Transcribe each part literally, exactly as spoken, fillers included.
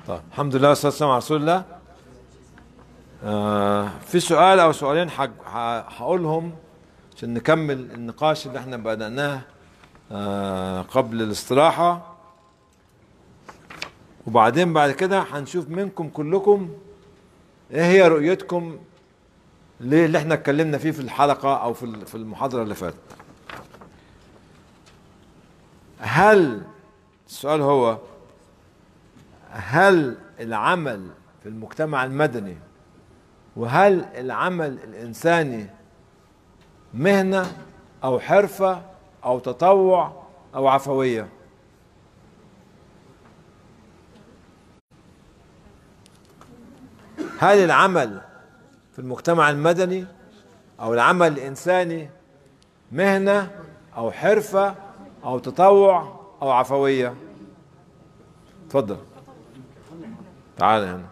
طيب الحمد لله والصلاة والسلام على رسول الله. آه في سؤال أو سؤالين هقولهم عشان نكمل النقاش اللي احنا بدأناه آه قبل الاستراحة، وبعدين بعد كده هنشوف منكم كلكم ايه هي رؤيتكم ليه اللي احنا اتكلمنا فيه في الحلقة أو في في المحاضرة اللي فاتت. هل السؤال هو هل العمل في المجتمع المدني وهل العمل الإنساني مهنة أو حرفة أو تطوع أو عفوية؟ هل العمل في المجتمع المدني أو العمل الإنساني مهنة أو حرفة أو تطوع أو عفوية؟ تفضل تعال هنا.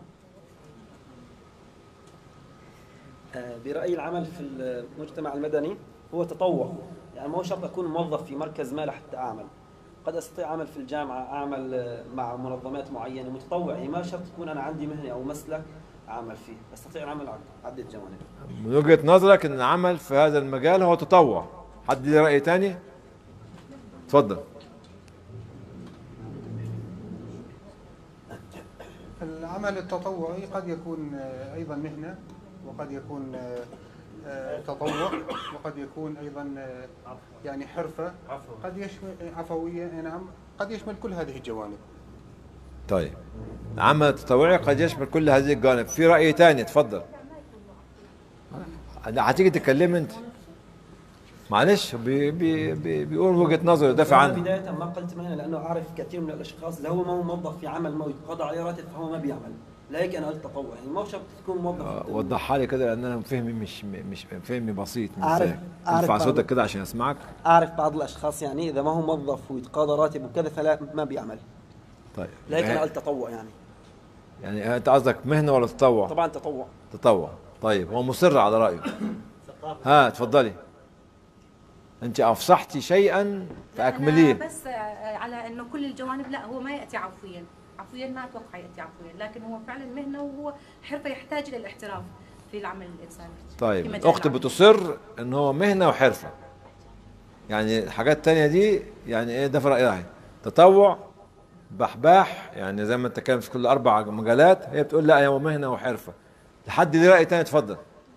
برأيي العمل في المجتمع المدني هو تطوع، يعني ما هو شرط أكون موظف في مركز ما لحتى أعمل، قد أستطيع أعمل في الجامعة، أعمل مع منظمات معينة متطوع، يعني ما شرط تكون أنا عندي مهنة أو مسلك أعمل فيه، أستطيع العمل على عدة جوانب. من وجهة نظرك أن العمل في هذا المجال هو تطوع، حد ليه رأي تاني؟ تفضل. العمل التطوعي قد يكون أيضا مهنة، وقد يكون تطوع، وقد يكون أيضا يعني حرفة، قد يشمل عفوية، نعم، قد يشمل كل هذه الجوانب. طيب العمل التطوعي قد يشمل كل هذه الجوانب. في رأي تاني؟ تفضل. هتيجي تتكلم انت، معلش بي بي بي بيقول وجهة نظره يدافع عنها. بداية ما قلت مهنة لأنه أعرف كثير من الأشخاص اللي هو ما هو موظف في عمل ما يتقاضى عليه راتب فهو ما بيعمل، لذلك أنا قلت تطوع، يعني ما شرط تكون موظف. آه وضحها لي كده لأن أنا فهمي مش مش فهمي بسيط. أعرف ارفع صوتك كده عشان أسمعك. أعرف بعض الأشخاص يعني إذا ما هو موظف ويتقاضى راتب وكذا فلا ما بيعمل. طيب لذلك أنا قلت تطوع. يعني يعني أنت قصدك مهنة ولا تطوع؟ طبعا تطوع. تطوع. طيب هو مصر على رأيه. ها تفضلي. انت افصحتي شيئا فاكمليه. بس على انه كل الجوانب، لا هو ما ياتي عفويا، عفويا ما اتوقع ياتي عفويا، لكن هو فعلا مهنه وهو حرفه يحتاج الى الاحتراف في العمل الانساني. طيب الاخت بتصر ان هو مهنه وحرفه، يعني الحاجات التانية دي يعني ايه ده في رايها؟ تطوع بحباح، يعني زي ما انت كان في كل اربع مجالات، هي بتقول لا هو مهنه وحرفه. لحد ليه راي تاني؟ اتفضل.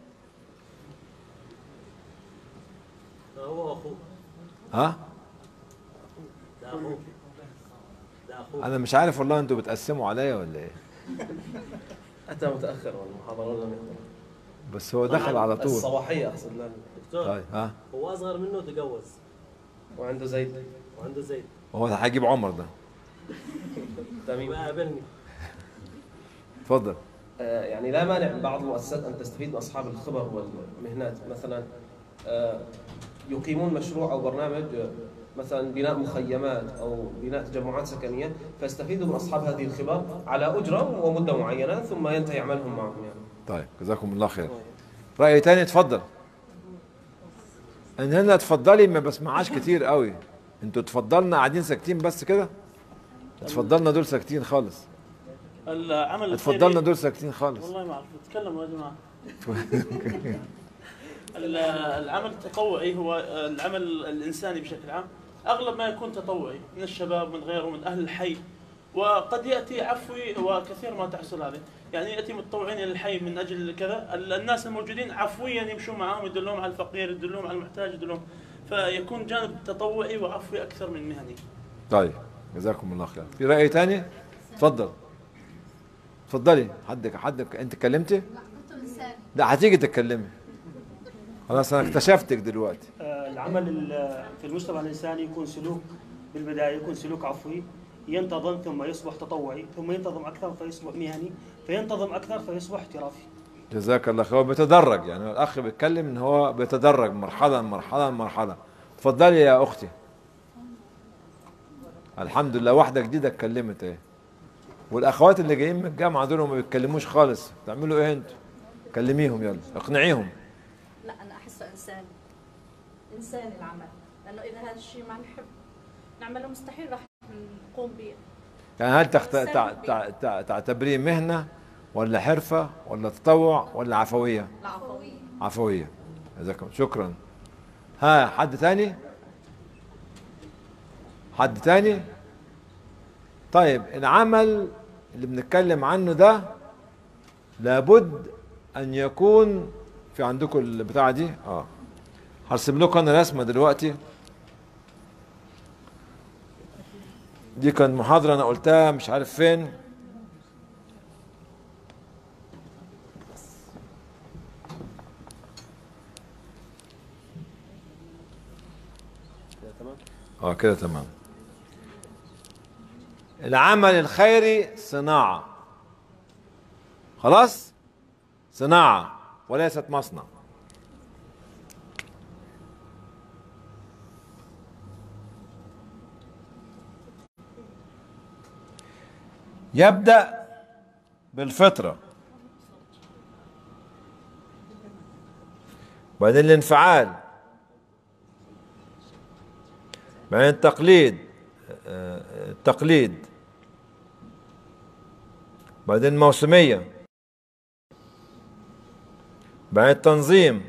هو اخوه. ها؟ ده اخوه. ده اخوه. انا مش عارف والله انتوا بتقسموا عليا ولا ايه؟ اتى متاخر والمحاضره لم يحضر. بس هو دخل على طول. الصباحيه اقصد. لا دكتور. طيب ها؟ هو اصغر منه تجوز. وعنده زيد. وعنده زيد. وهو هيجيب عمر ده. تمام. قابلني. اتفضل. آه يعني لا مانع من بعض المؤسسات ان تستفيد من اصحاب الخبر والمهنات، مثلا آه يقيمون مشروع او برنامج مثلا بناء مخيمات او بناء تجمعات سكنيه، فيستفيدوا من اصحاب هذه الخبر على اجره ومده معينه ثم ينتهي عملهم معهم يعني. طيب جزاكم الله خير. راي تاني؟ اتفضل. ان هنا تفضلي ما بسمعهاش كتير قوي. انتوا تفضلنا قاعدين ساكتين بس كده. تفضلنا دول ساكتين خالص. العمل تفضلنا دول ساكتين خالص. والله ما اعرف تكلموا يا جماعه. العمل التطوعي هو العمل الإنساني بشكل عام، أغلب ما يكون تطوعي من الشباب من غيره من أهل الحي، وقد يأتي عفوي وكثير ما تحصل هذه، يعني يأتي متطوعين إلى الحي من أجل كذا، الناس الموجودين عفويا يمشون معهم يدلهم على الفقير يدلهم على المحتاج يدلهم، فيكون جانب تطوعي وعفوي أكثر من مهني. طيب جزاكم الله خير. في رأي ثاني؟ تفضل. تفضلي. حدك حدك أنت اتكلمتي؟ لا هتيجي تتكلمي. خلاص انا اكتشفتك دلوقتي. العمل في المجتمع الانساني يكون سلوك، بالبدايه يكون سلوك عفوي، ينتظم ثم يصبح تطوعي، ثم ينتظم اكثر فيصبح مهني، فينتظم اكثر فيصبح احترافي. جزاك الله خير. هو بيتدرج، يعني الاخ بيتكلم ان هو بيتدرج مرحله مرحله مرحله. اتفضلي يا اختي. الحمد لله واحده جديده اتكلمت اهي. والاخوات اللي جايين من الجامعه دول ما بيتكلموش خالص، تعملوا ايه انتوا؟ كلميهم يلا، اقنعيهم. لا انا احسه انساني، انساني العمل، لانه اذا هذا الشيء ما نحب نعمله مستحيل راح نقوم به. يعني هل تخت... تع... تع... تع... تعتبريه مهنة ولا حرفة ولا تطوع ولا عفوية؟ لا عفوية. عفوية. جزاكم شكرا. ها حد تاني؟ حد تاني؟ طيب العمل اللي بنتكلم عنه ده لابد ان يكون في عندكم البتاعة دي. اه هرسم لكم انا رسمة دلوقتي. دي كانت محاضرة انا قلتها مش عارف فين. اه كده تمام. العمل الخيري صناعة، خلاص؟ صناعة وليست مصنع. يبدأ بالفطرة، بعدين الانفعال، بعدين التقليد التقليد بعدين الموسمية، بعدين التنظيم،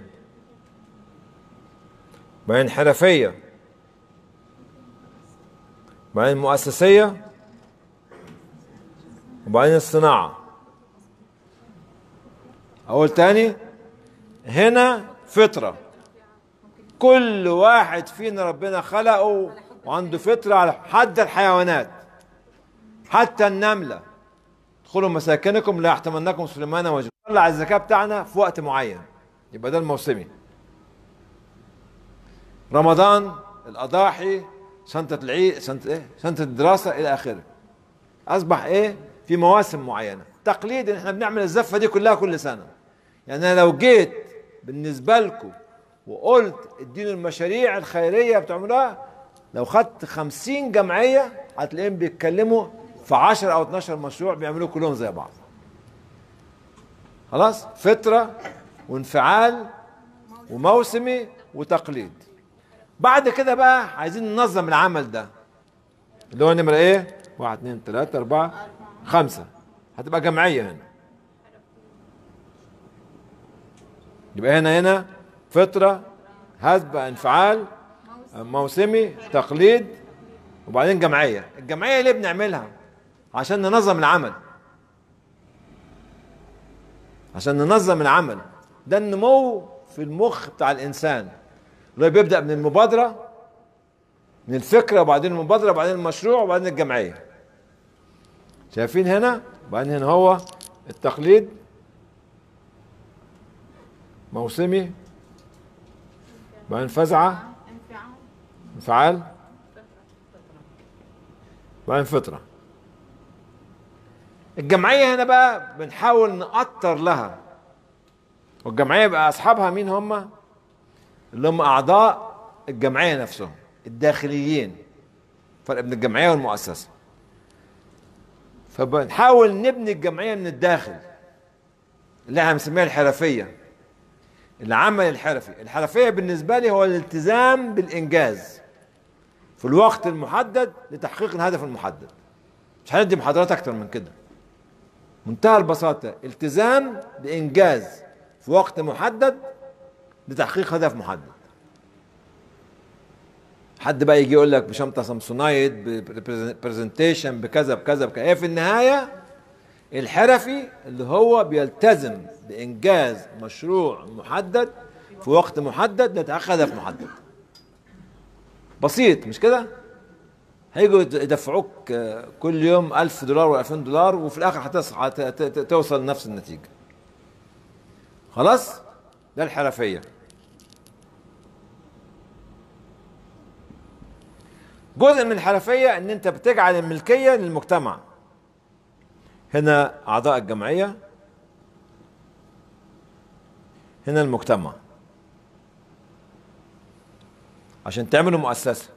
بعدين الحرفية، بعدين المؤسسية، وبعدين الصناعة. أقول تاني، هنا فطرة، كل واحد فينا ربنا خلقه وعنده فطرة على حد الحيوانات، حتى النملة. ادخلوا مساكنكم لا يحتمنكم سليمان وجنود. نطلع الزكاة بتاعنا في وقت معين، يبقى ده الموسمي. رمضان، الأضاحي، سنة العيد، سنة ايه؟ سنة الدراسة إلى آخره. أصبح إيه؟ في مواسم معينة. تقليد إن إحنا بنعمل الزفة دي كلها كل سنة. يعني أنا لو جيت بالنسبة لكم وقلت ادينوا المشاريع الخيرية بتعملوها، لو خدت خمسين جمعية هتلاقيهم بيتكلموا في عشرة أو اتناشر مشروع بيعملوه كلهم زي بعض. خلاص؟ فطرة وانفعال وموسمي وتقليد. بعد كده بقى عايزين ننظم العمل ده اللي هو نمرة ايه؟ واحد اتنين تلاتة أربعة خمسة. هتبقى جمعية هنا. يبقى هنا هنا فطرة، هذب، انفعال، موسمي، تقليد، وبعدين جمعية. الجمعية ليه بنعملها؟ عشان ننظم العمل، عشان ننظم العمل. ده النمو في المخ بتاع الإنسان اللي بيبدأ من المبادرة، من الفكرة، وبعدين المبادرة، وبعدين المشروع، وبعدين الجمعية. شايفين هنا؟ وبعدين هنا هو التقليد، موسمي، بعدين فزعة، انفعال، بعدين فطرة. الجمعية هنا بقى بنحاول نأطر لها، والجمعية بقى أصحابها مين هم؟ اللي هم أعضاء الجمعية نفسهم الداخليين. فرق بين الجمعية والمؤسسة. فبنحاول نبني الجمعية من الداخل، اللي احنا بنسميها الحرفية، العمل الحرفي. الحرفية بالنسبة لي هو الالتزام بالإنجاز في الوقت المحدد لتحقيق الهدف المحدد. مش هندي محاضرات أكتر من كده. منتهى البساطة، التزام بإنجاز في وقت محدد لتحقيق هدف محدد. حد بقى يجي يقول لك بشنطة سامسونايت، ببرزنتيشن، بكذا بكذا بكذا. في النهاية الحرفي اللي هو بيلتزم بإنجاز مشروع محدد في وقت محدد لتحقيق هدف محدد. بسيط مش كده؟ هيجوا يدفعوك كل يوم ألف دولار وألفين دولار وفي الآخر هتصحى توصل لنفس النتيجة. خلاص؟ ده الحرفية. جزء من الحرفية ان انت بتجعل الملكية للمجتمع. هنا اعضاء الجمعية، هنا المجتمع. عشان تعملوا مؤسسة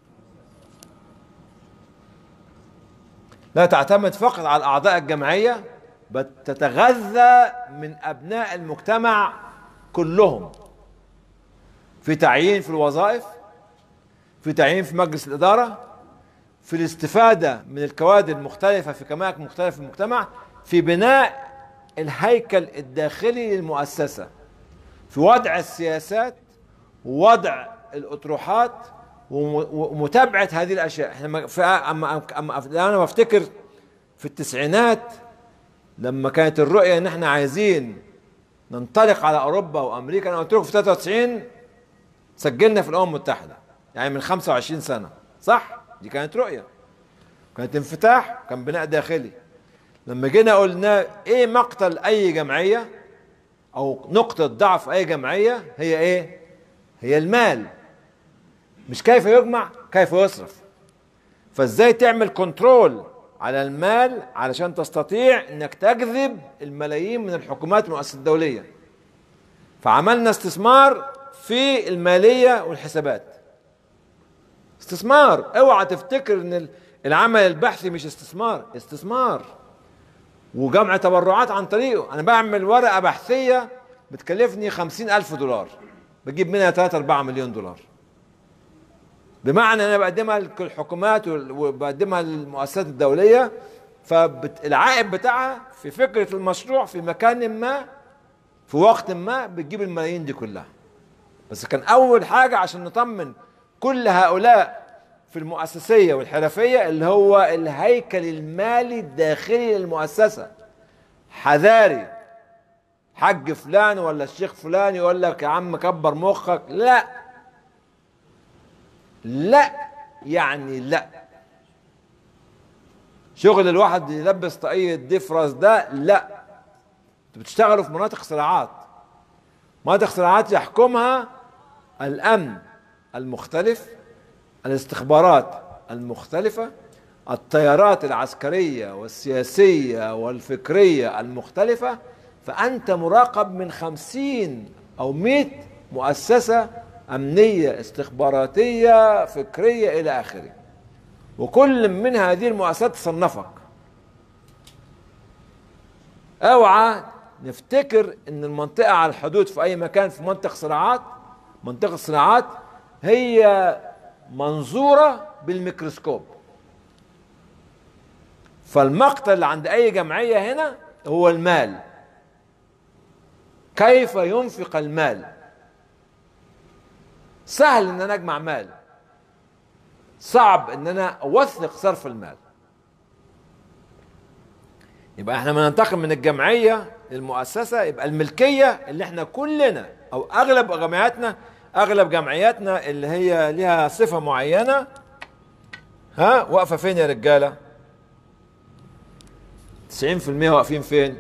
لا تعتمد فقط على اعضاء الجمعية، بل تتغذى من ابناء المجتمع كلهم، في تعيين في الوظائف، في تعيين في مجلس الإدارة، في الاستفادة من الكوادر المختلفة في كمائن مختلفة في المجتمع في بناء الهيكل الداخلي للمؤسسة، في وضع السياسات ووضع الأطروحات ومتابعة هذه الأشياء. احنا في أما أما أنا بفتكر في التسعينات لما كانت الرؤية إن احنا عايزين ننطلق على أوروبا وأمريكا، أنا قلت لكم في ثلاثة وتسعين سجلنا في الأمم المتحدة، يعني من خمسة وعشرين سنة، صح؟ دي كانت رؤية، كانت انفتاح، كان بناء داخلي. لما جينا قلنا إيه مقتل أي جمعية أو نقطة ضعف أي جمعية، هي إيه؟ هي المال. مش كيف يجمع، كيف يصرف. فازاي تعمل كنترول على المال علشان تستطيع انك تجذب الملايين من الحكومات والمؤسسات الدولية. فعملنا استثمار في المالية والحسابات. استثمار، اوعى تفتكر ان العمل البحثي مش استثمار، استثمار وجمع تبرعات عن طريقه. انا بعمل ورقة بحثية بتكلفني خمسين الف دولار، بجيب منها ثلاثة أربعة مليون دولار، بمعنى أنا بقدمها للحكومات وبقدمها للمؤسسات الدولية، فالعائد بتاعها في فكرة المشروع في مكان ما في وقت ما بتجيب الملايين دي كلها. بس كان أول حاجة عشان نطمن كل هؤلاء في المؤسسية والحرفية اللي هو الهيكل المالي الداخلي للمؤسسة. حذاري، حج فلان ولا الشيخ فلان يقول لك يا عم كبر مخك، لا لا يعني لا. شغل الواحد يلبس طاقية ضيف راس ده لا. انتوا بتشتغلوا في مناطق صراعات، مناطق صراعات يحكمها الأمن المختلف، الاستخبارات المختلفة، التيارات العسكرية والسياسية والفكرية المختلفة. فأنت مراقب من خمسين أو مئة مؤسسة أمنية استخباراتية فكرية إلى آخره، وكل من هذه المؤسسات تصنفك. اوعى نفتكر ان المنطقة على الحدود في اي مكان في منطقة صراعات، منطقة صراعات هي منظورة بالميكروسكوب. فالمقتل عند اي جمعية هنا هو المال، كيف ينفق المال. سهل ان انا اجمع مال، صعب ان انا اوثق صرف المال. يبقى احنا ما ننتقل من الجمعية للمؤسسة، يبقى الملكية اللي احنا كلنا او اغلب جمعياتنا اغلب جمعياتنا اللي هي لها صفة معينة، ها واقفة فين يا رجالة؟ تسعين في المئة واقفين فين؟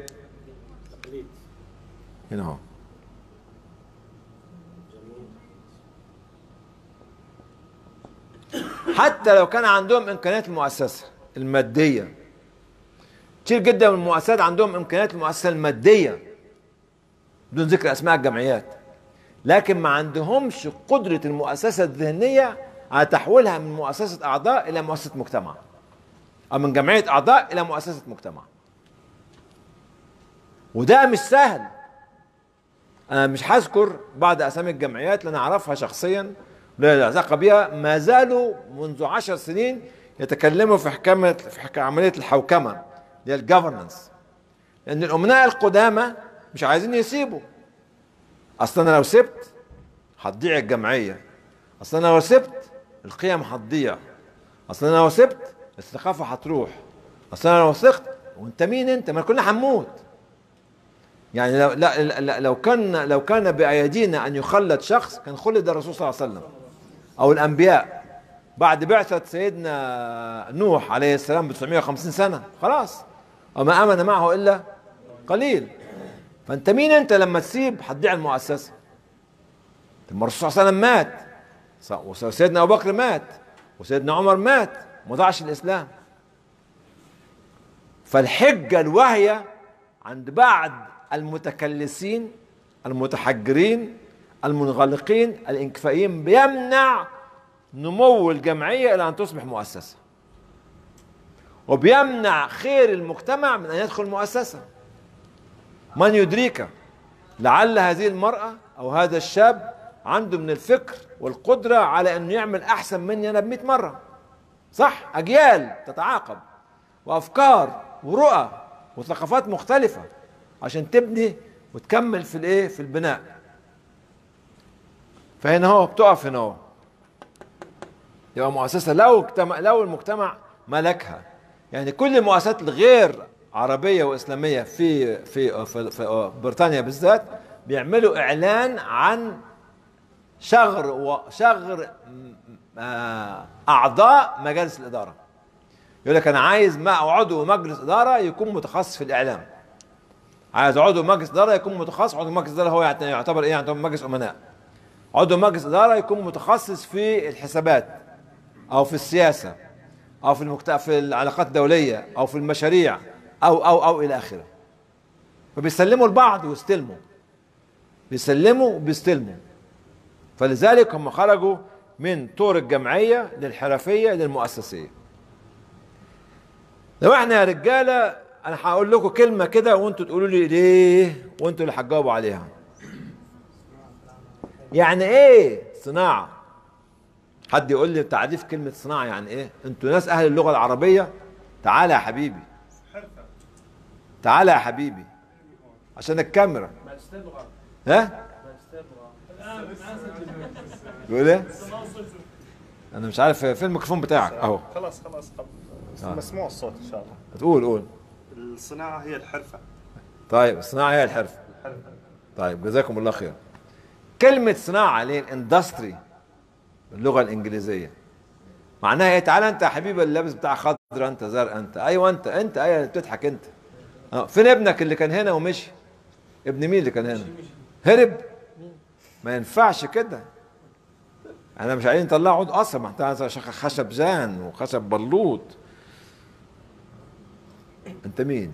هنا اهو. حتى لو كان عندهم امكانيات المؤسسة المادية، كتير جدا من المؤسسات عندهم امكانيات المؤسسة المادية بدون ذكر اسماء الجمعيات، لكن ما عندهمش قدرة المؤسسة الذهنية على تحويلها من مؤسسة اعضاء الى مؤسسة مجتمع، او من جمعية اعضاء الى مؤسسة مجتمع. وده مش سهل. انا مش هذكر بعض اسامي الجمعيات اللي انا اعرفها شخصيا لا علاقة بها، ما زالوا منذ عشر سنين يتكلموا في حكامة في عملية الحوكمة اللي هي الجفرنس، لأن الأمناء القدامى مش عايزين يسيبوا. أصلا أنا لو سبت هتضيع الجمعية، أصلا أنا لو سبت القيم هتضيع، أصلا أنا لو سبت الثقافة هتروح، أصلا أنا لو سبت وأنت مين أنت؟ ما كلنا هنموت. يعني لو لا لا لو كان لو كان بأيدينا أن يخلد شخص كان خلد الرسول صلى الله عليه وسلم أو الأنبياء بعد بعثة سيدنا نوح عليه السلام ب تسعمئة وخمسين سنة، خلاص وما آمن معه إلا قليل. فأنت مين أنت لما تسيب؟ هتضيع المؤسسة. الرسول صلى الله عليه وسلم مات، وسيدنا أبو بكر مات، وسيدنا عمر مات، ما ضاعش الإسلام. فالحجة الواهية عند بعض المتكلسين المتحجرين المنغلقين الانكفائيين بيمنع نمو الجمعية إلى أن تصبح مؤسسة، وبيمنع خير المجتمع من أن يدخل مؤسسة. من يدريك، لعل هذه المرأة أو هذا الشاب عنده من الفكر والقدرة على أنه يعمل أحسن مني أنا بمئة مرة. صح؟ اجيال تتعاقب وافكار ورؤى وثقافات مختلفه عشان تبني وتكمل في الايه؟ في البناء. فهنا هو بتقف هنا هو يبقى مؤسسه لو اجتمع لو المجتمع ملكها. يعني كل المؤسسات الغير عربيه واسلاميه في في في, في بريطانيا بالذات بيعملوا اعلان عن شغر وشغر اعضاء مجالس الاداره. يقول لك انا عايز ما عضو مجلس اداره يكون متخصص في الاعلام. عايز عضو مجلس اداره يكون متخصص. عضو مجلس اداره هو يعتبر ايه؟ يعتبر مجلس امناء. عضو مجلس اداره يكون متخصص في الحسابات او في السياسه او في المكت... في العلاقات الدوليه او في المشاريع او او او الى اخره. فبيسلموا لبعض ويستلموا. بيسلموا وبيستلموا. فلذلك هم خرجوا من طور الجمعيه للحرفيه للمؤسسيه. لو احنا يا رجاله انا هقول لكم كلمه كده وانتوا تقولوا لي ليه وانتوا اللي هتجاوبوا عليها. يعني ايه صناعه؟ حد يقول لي تعريف كلمه صناعه يعني ايه؟ انتوا ناس اهل اللغه العربيه. تعالى يا حبيبي. تعالى يا حبيبي عشان الكاميرا. ها؟ بيقول ايه؟ انا مش عارف فين الميكروفون بتاعك اهو. خلاص خلاص خلاص مسموع الصوت ان شاء الله. تقول قول. الصناعه هي الحرفه. طيب الصناعه هي الحرفه. طيب جزاكم الله خير. كلمه صناعه اللي هي الاندستري باللغه الانجليزيه معناها ايه؟ تعالى انت يا حبيبي اللابس بتاع خضرا انت زرق انت ايوه انت انت ايوه اللي بتضحك انت. اه فين ابنك اللي كان هنا ومشي؟ ابن مين اللي كان هنا؟ هرب؟ ما ينفعش كده. انا مش عايزين نطلع عود اصلا محتاج خشب زان وخشب بلوط. انت مين؟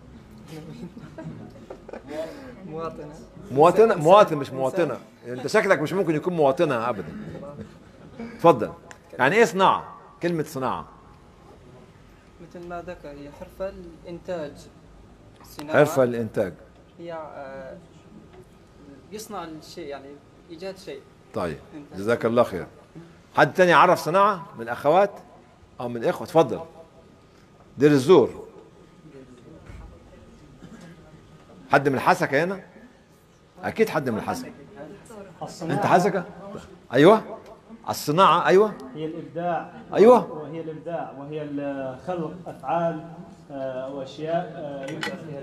مواطنة. مواطنة مواطن مش مواطنة. انت شكلك مش ممكن يكون مواطنة ابدا. اتفضل. يعني ايه صناعة؟ كلمة صناعة مثل ما ذكر هي حرفة الإنتاج. حرفة الإنتاج هي آه يصنع الشيء يعني إيجاد شيء. طيب جزاك الله خير. حد تاني يعرف صناعة من الأخوات أو من الإخوة؟ اتفضل. دير الزور. حد من الحسكة هنا؟ أكيد حد من الحسكة. أنت حسكة؟ أيوه. الصناعة أيوه. هي الإبداع. أيوه. وهي الإبداع وهي خلق أفعال وأشياء يبدع فيها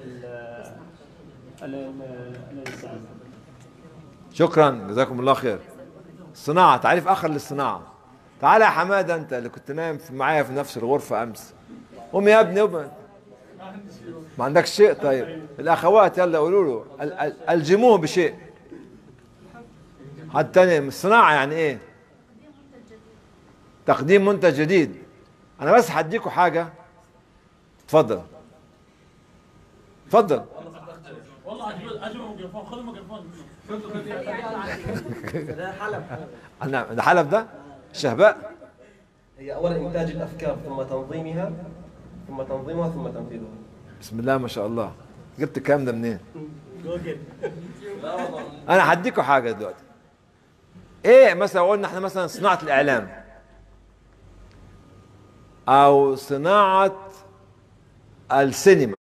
الإنسان. شكرا جزاكم الله خير. الصناعة تعريف آخر للصناعة. تعالى يا حمادة أنت اللي كنت نايم معايا في نفس الغرفة أمس. قوم يا ابني قوم. ما عندكش شيء؟ طيب الأخوات يلا قولوا له ألجموه بشيء. حد تاني. الصناعة يعني إيه؟ تقديم منتج جديد. أنا بس هديكوا حاجة. اتفضل. اتفضل. والله اجيب ميكروفون. خذ الميكروفون. ده حلب. أنا ده حلب ده؟ الشهباء. هي اولا انتاج الافكار ثم تنظيمها ثم تنظيمها ثم تنفيذها. بسم الله ما شاء الله. جبت الكلام ده منين؟ جوجل. انا هديكوا حاجه دلوقتي. ايه مثلا قلنا احنا مثلا صناعه الاعلام او صناعه السينما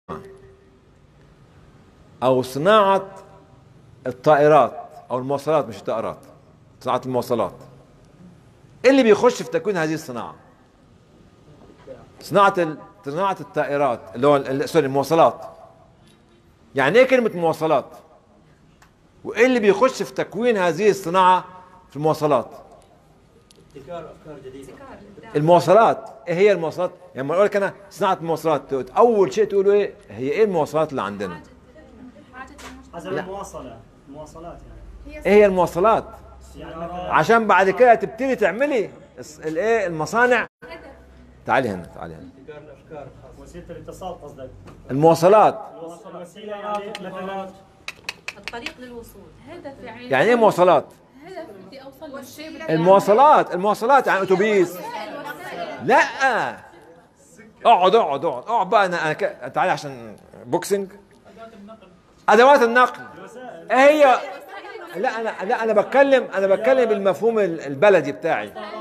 او صناعه الطائرات او المواصلات. مش الطائرات، صناعه المواصلات. ايه اللي بيخش في تكوين هذه الصناعه؟ صناعه ال... صناعه الطائرات اللي هو ال... سوري المواصلات. يعني ايه كلمه مواصلات؟ وايه اللي بيخش في تكوين هذه الصناعه في المواصلات؟ ابتكار افكار جديده. المواصلات. ايه هي المواصلات؟ يعني لما اقول لك انا صناعه المواصلات اول شيء تقولوا ايه؟ هي ايه المواصلات اللي عندنا؟ حسب المواصله. المواصلات يعني. ايه هي المواصلات؟ يعني عشان بعد كده تبتدي تعملي الايه المصانع. تعالي هنا تعالي هنا. ابتكار الافكار. وسيله الاتصال قصدك؟ المواصلات. الوسيله يعني مثلا الطريق للوصول. هدف يعني. يعني ايه مواصلات؟ هدف بدي اوصل للشيء. المواصلات المواصلات يعني اتوبيس. لا اقعد اقعد اقعد اقعد بقى. انا انا ك... تعالي عشان بوكسنج. ادوات النقل. ايه هي؟ لا انا لا انا بتكلم انا بتكلم بالمفهوم البلدي بتاعي.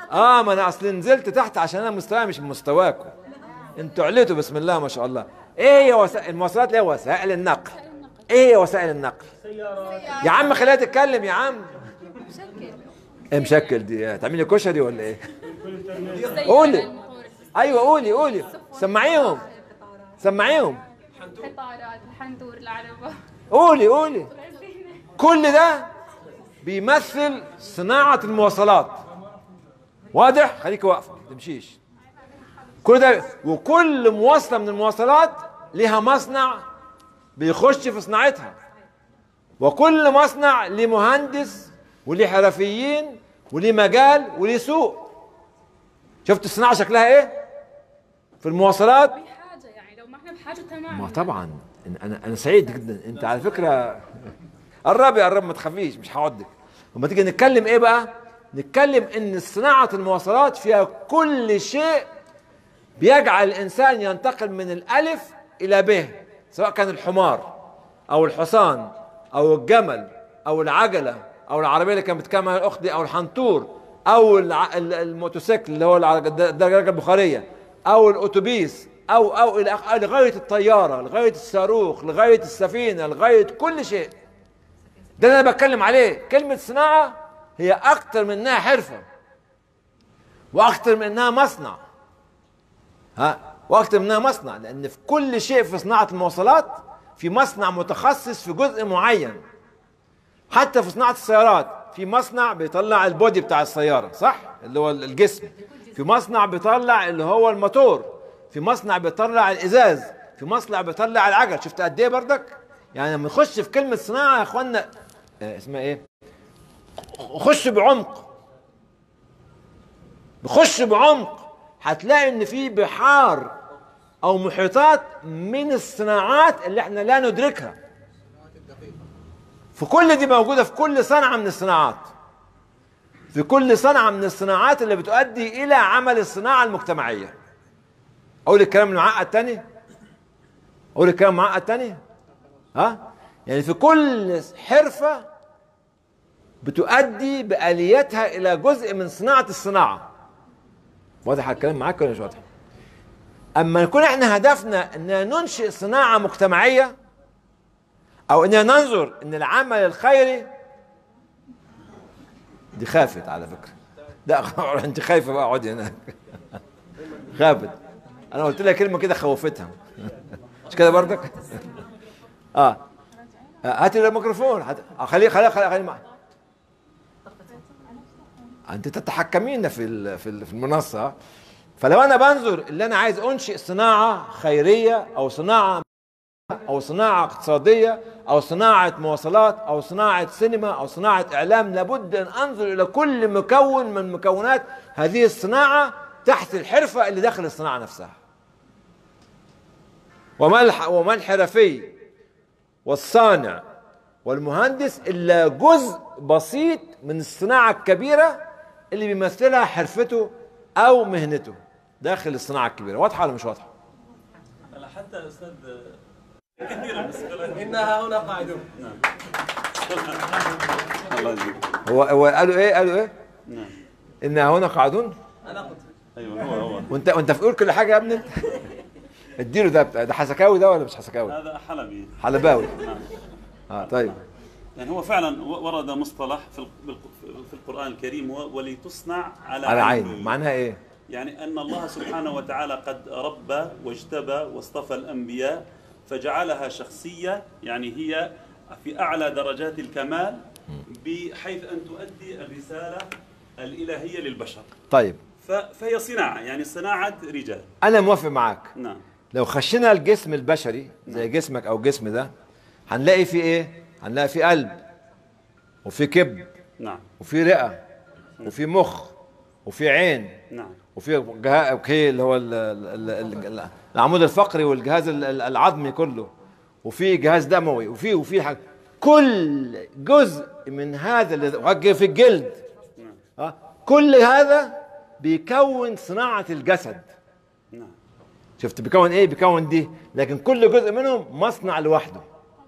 اه ما انا اصل نزلت تحت عشان انا مستواي مش مستواكم. انتوا عليتوا بسم الله ما شاء الله. ايه هي وسائل المواصلات؟ اللي هي وسائل النقل. ايه هي وسائل النقل؟ يا عم خليها تتكلم يا عم. مشكل. ايه مشكل دي؟ تعملي كشري ولا ايه؟ قولي. ايوه قولي قولي سمعيهم سمعيهم. القطارات، الحنطور، العربة. قولي قولي. كل ده بيمثل صناعة المواصلات. واضح؟ خليك واقفة ما تمشيش. كل ده وكل مواصلة من المواصلات لها مصنع بيخش في صناعتها، وكل مصنع ليه مهندس وليه حرفيين وليه مجال وليه سوق. شفت الصناعة شكلها ايه؟ في المواصلات بحاجة يعني لو ما احنا بحاجة تمام. ما طبعا انا انا سعيد جدا. انت على فكرة قربي قرب ما تخافيش مش هقعدك. لما تيجي نتكلم ايه بقى؟ نتكلم ان صناعة المواصلات فيها كل شيء بيجعل الانسان ينتقل من الالف الى ب، سواء كان الحمار او الحصان او الجمل او العجلة او العربية اللي كانت بتتكلم عنها الاخت دي او الحنطور او الموتوسيكل اللي هو الدراجة البخارية او الاتوبيس او او الى لغاية الطيارة لغاية الصاروخ لغاية السفينة لغاية كل شيء. ده اللي انا بتكلم عليه. كلمة صناعة هي اكتر من انها حرفة واكتر من انها مصنع. ها واكتر من انها مصنع، لان في كل شيء في صناعة المواصلات في مصنع متخصص في جزء معين. حتى في صناعة السيارات في مصنع بيطلع البودي بتاع السيارة، صح؟ اللي هو الجسم. في مصنع بيطلع اللي هو الموتور، في مصنع بيطلع الازاز، في مصنع بيطلع العجل. شفت قد ايه بردك؟ يعني لما نخش في كلمة صناعة يا اخوانا آه اسمها ايه؟ خش بعمق. بخش بعمق هتلاقي ان في بحار او محيطات من الصناعات اللي احنا لا ندركها. في كل دي موجودة في كل صنعة من الصناعات. في كل صنعة من الصناعات اللي بتؤدي الى عمل الصناعة المجتمعية. اقول الكلام المعقد تاني؟ اقول الكلام المعقد تاني؟ ها؟ يعني في كل حرفة بتؤدي بآليتها الى جزء من صناعة الصناعة. واضح الكلام معاك ولا مش واضح؟ اما يكون احنا هدفنا ان ننشئ صناعة مجتمعية او ان ننظر ان العمل الخيري، دي خافت على فكرة. لا انت خايفة بقى اقعدي هناك. خافت. انا قلت لها كلمة كده خوفتها. مش كده برضك؟ اه هاتي الميكروفون. هات... خليه خليه خليه خليه معي. انت تتحكمين في في المنصة. فلو انا بنظر اللي انا عايز انشئ صناعة خيرية او صناعة او صناعة اقتصادية او صناعة مواصلات او صناعة سينما او صناعة اعلام، لابد ان انظر الى كل مكون من مكونات هذه الصناعة تحت الحرفة اللي داخل الصناعة نفسها. وما وما الحرفي والصانع والمهندس الا جزء بسيط من الصناعة الكبيرة اللي بيمثلها حرفته او مهنته داخل الصناعة الكبيرة. واضحة ولا مش واضحة؟ لا حتى استاذ إنها هنا قاعدون. الله يجزيك. هو هو قالوا ايه؟ قالوا ايه؟ نعم. إنها هنا قاعدون؟ أنا قلت. ايوه هو هو. وانت وانت بتقول كل حاجة يا ابني انت. اديله ده ده حسكاوي ده ولا مش حسكاوي؟ هذا حلبي. حلباوي. نعم. اه طيب. يعني هو فعلا ورد مصطلح في في القرآن الكريم ولتصنع على على عين. معناها ايه؟ يعني أن الله سبحانه وتعالى قد ربى واجتبى واصطفى الأنبياء فجعلها شخصية، يعني هي في أعلى درجات الكمال بحيث أن تؤدي الرسالة الإلهية للبشر. طيب. فهي صناعة، يعني صناعة رجال. أنا موافق معاك. نعم. لو خشينا الجسم البشري زي نعم. جسمك أو جسم ده هنلاقي فيه إيه؟ هنلاقي فيه قلب وفي كبد. نعم. وفي رئة وفي مخ وفي عين. نعم. وفي جهاز اللي هو ال ال ال العمود الفقري والجهاز العظمي كله، وفي جهاز دموي وفي وفي حاجة. كل جزء من هذا اللي في الجلد نعم. كل هذا بيكون صناعة الجسد. نعم. شفت بيكون ايه؟ بيكون دي، لكن كل جزء منهم مصنع لوحده.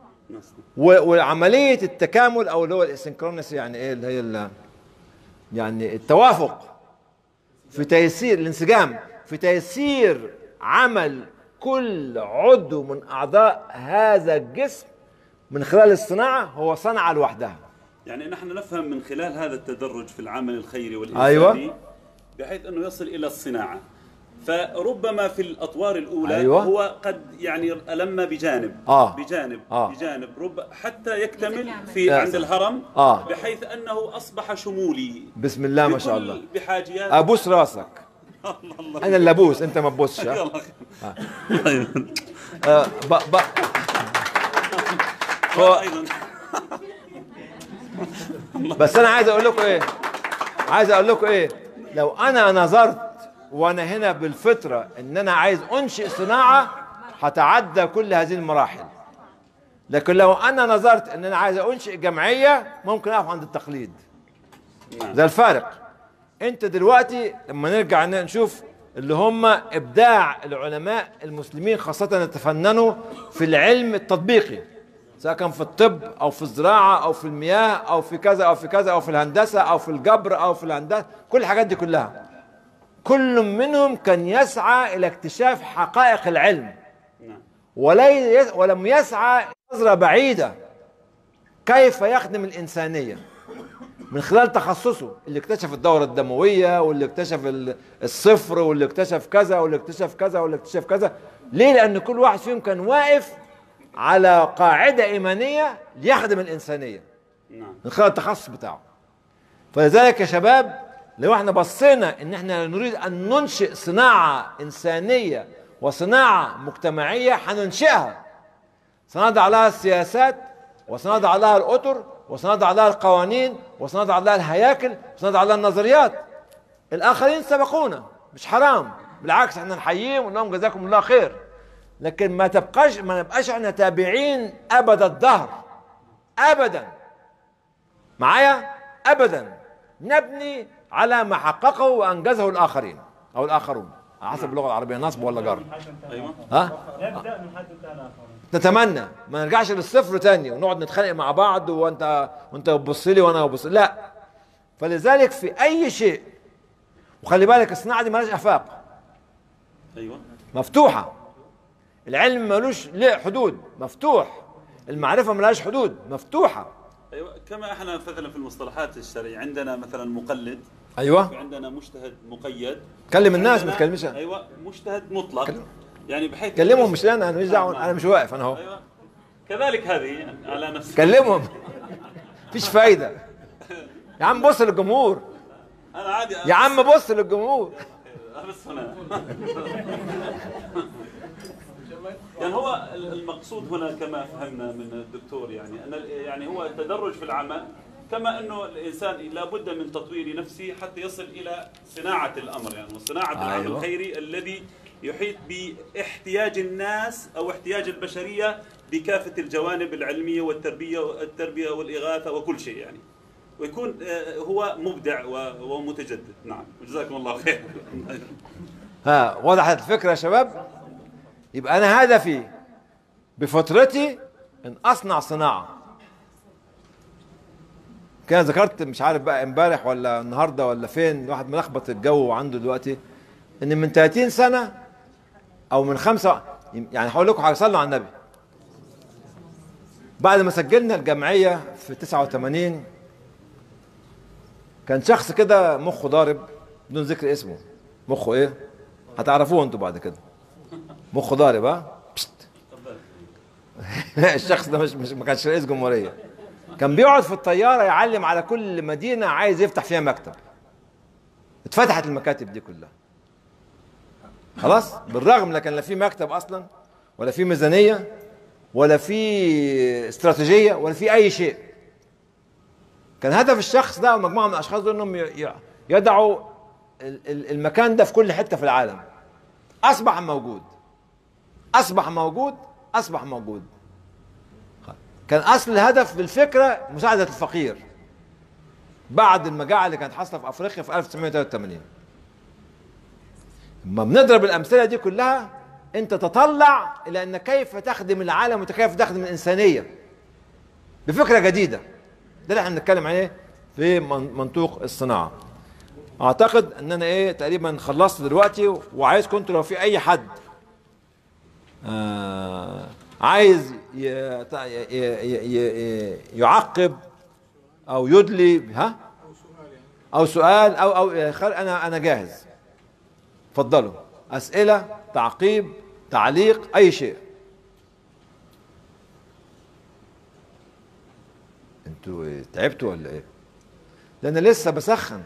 وعملية التكامل او اللي هو السينكرونس، يعني ايه اللي هي يعني التوافق في تيسير الانسجام، في تيسير عمل كل عضو من أعضاء هذا الجسم من خلال الصناعة، هو صنعة لوحدها. يعني نحن نفهم من خلال هذا التدرج في العمل الخيري والإنساني أيوة. بحيث أنه يصل إلى الصناعة، فربما في الأطوار الأولى أيوة. هو قد يعني ألم بجانب آه. بجانب آه. بجانب رب حتى يكتمل في آه. عند الهرم آه. بحيث أنه أصبح شمولي. بسم الله ما شاء بكل الله. بحاجيات. أبوس راسك. الله الله. أنا اللي أبوس، أنت ما تبوسش. يلا. آه. آه. ب... ب... هو... بس أنا عايز أقول لكم إيه؟ عايز أقول لكم إيه؟ لو أنا نظرت وأنا هنا بالفطرة إن أنا عايز أنشئ صناعة هتعدى كل هذه المراحل. لكن لو أنا نظرت إن أنا عايز أنشئ جمعية ممكن أقف عند التقليد. ده الفارق. أنت دلوقتي لما نرجع نشوف اللي هم إبداع العلماء المسلمين خاصة يتفننوا في العلم التطبيقي، سواء كان في الطب أو في الزراعة أو في المياه أو في كذا أو في كذا أو في الهندسة أو في الجبر أو في الهندسة، كل الحاجات دي كلها كل منهم كان يسعى إلى اكتشاف حقائق العلم، ولم يسعى نظرة بعيدة كيف يخدم الإنسانية من خلال تخصصه، اللي اكتشف الدورة الدموية واللي اكتشف الصفر واللي اكتشف كذا واللي اكتشف كذا واللي اكتشف كذا. ليه؟ لأن كل واحد فيهم كان واقف على قاعدة إيمانية ليخدم الإنسانية من خلال التخصص بتاعه. فلذلك يا شباب لو احنا بصينا ان احنا نريد ان ننشئ صناعة إنسانية وصناعة مجتمعية هننشئها، سنضع لها السياسات وسنضع لها الأطر وسنضع لها القوانين وسنضع لها الهياكل وسنضع لها النظريات. الآخرين سبقونا، مش حرام، بالعكس احنا نحييهم ونقول لهم جزاكم الله خير، لكن ما تبقاش ما نبقاش احنا تابعين أبد الدهر أبدا. معايا؟ أبدا. نبني على ما حققه وأنجزه الآخرين أو الآخرون على حسب اللغة العربية، نصب ولا جر. أيوة. ها؟ نبدأ من حد انتهى الآخر. نتمنى ما نرجعش للصفر تاني ونقعد نتخانق مع بعض وانت وانت بتبص لي وانا ببص، لا. فلذلك في اي شيء، وخلي بالك الصناعه دي مالهاش افاق. ايوه. مفتوحه. العلم مالوش له حدود، مفتوح. المعرفه مالهاش حدود، مفتوحه. ايوه، كما احنا مثلا في المصطلحات الشرعيه عندنا مثلا مقلد، ايوه، عندنا مجتهد مقيد. كلم الناس ما تكلمش. ايوه، مجتهد مطلق. كلم. يعني بحيث كلمهم، مش انا، انا مش دعوه، انا مش واقف انا اهو. ايوه كذلك هذه يعني على نفس. كلمهم. مفيش فايده. يا عم بص للجمهور. انا عادي. يا عم بص للجمهور. بس هنا. يعني هو المقصود هنا كما فهمنا من الدكتور يعني ان يعني هو التدرج في العمل، كما انه الانسان لابد من تطوير نفسه حتى يصل الى صناعه الامر يعني وصناعه أيوة. العمل الخيري الذي يحيط باحتياج الناس او احتياج البشريه بكافه الجوانب العلميه والتربيه والتربيه والاغاثه وكل شيء يعني، ويكون هو مبدع ومتجدد. نعم، جزاكم الله خير. ها وضحت الفكره يا شباب؟ يبقى انا هدفي بفترتي ان اصنع صناعه. كان ذكرت مش عارف بقى امبارح ولا النهارده ولا فين، الواحد ملخبط الجو عنده دلوقتي، ان من ثلاثين سنه او من خمسه يعني هقول لكم حاجه، صلوا على النبي. بعد ما سجلنا الجمعيه في تسعة وثمانين كان شخص كده مخه ضارب بدون ذكر اسمه. مخه ايه؟ هتعرفوه انتوا بعد كده. مخه ضارب. ها؟ الشخص ده مش, مش ما كانش رئيس جمهوريه. كان بيقعد في الطياره يعلم على كل مدينه عايز يفتح فيها مكتب. اتفتحت المكاتب دي كلها. خلاص؟ بالرغم لكن لا في مكتب اصلا ولا في ميزانيه ولا في استراتيجيه ولا في اي شيء. كان هدف الشخص ده ومجموعه من الاشخاص دول انهم يدعوا المكان ده في كل حته في العالم. اصبح موجود. اصبح موجود، اصبح موجود. كان اصل الهدف بالفكره مساعده الفقير بعد المجاعه اللي كانت حاصله في افريقيا في ألف وتسعمائة وثلاثة وثمانين. لما بنضرب الامثله دي كلها انت تطلع الى ان كيف تخدم العالم وكيف تخدم الانسانيه بفكره جديده. ده اللي احنا بنتكلم عليه في منطوق الصناعه. اعتقد ان انا ايه تقريبا خلصت دلوقتي، وعايزكم انتوا لو في اي حد آه عايز ي- ي- ي- ي- يعقب او يدلي ها او سؤال او او خل- انا انا جاهز. اتفضلوا، اسئله، تعقيب، تعليق، اي شيء. انتوا إيه، تعبتوا ولا ايه؟ ده انا لسه بسخن.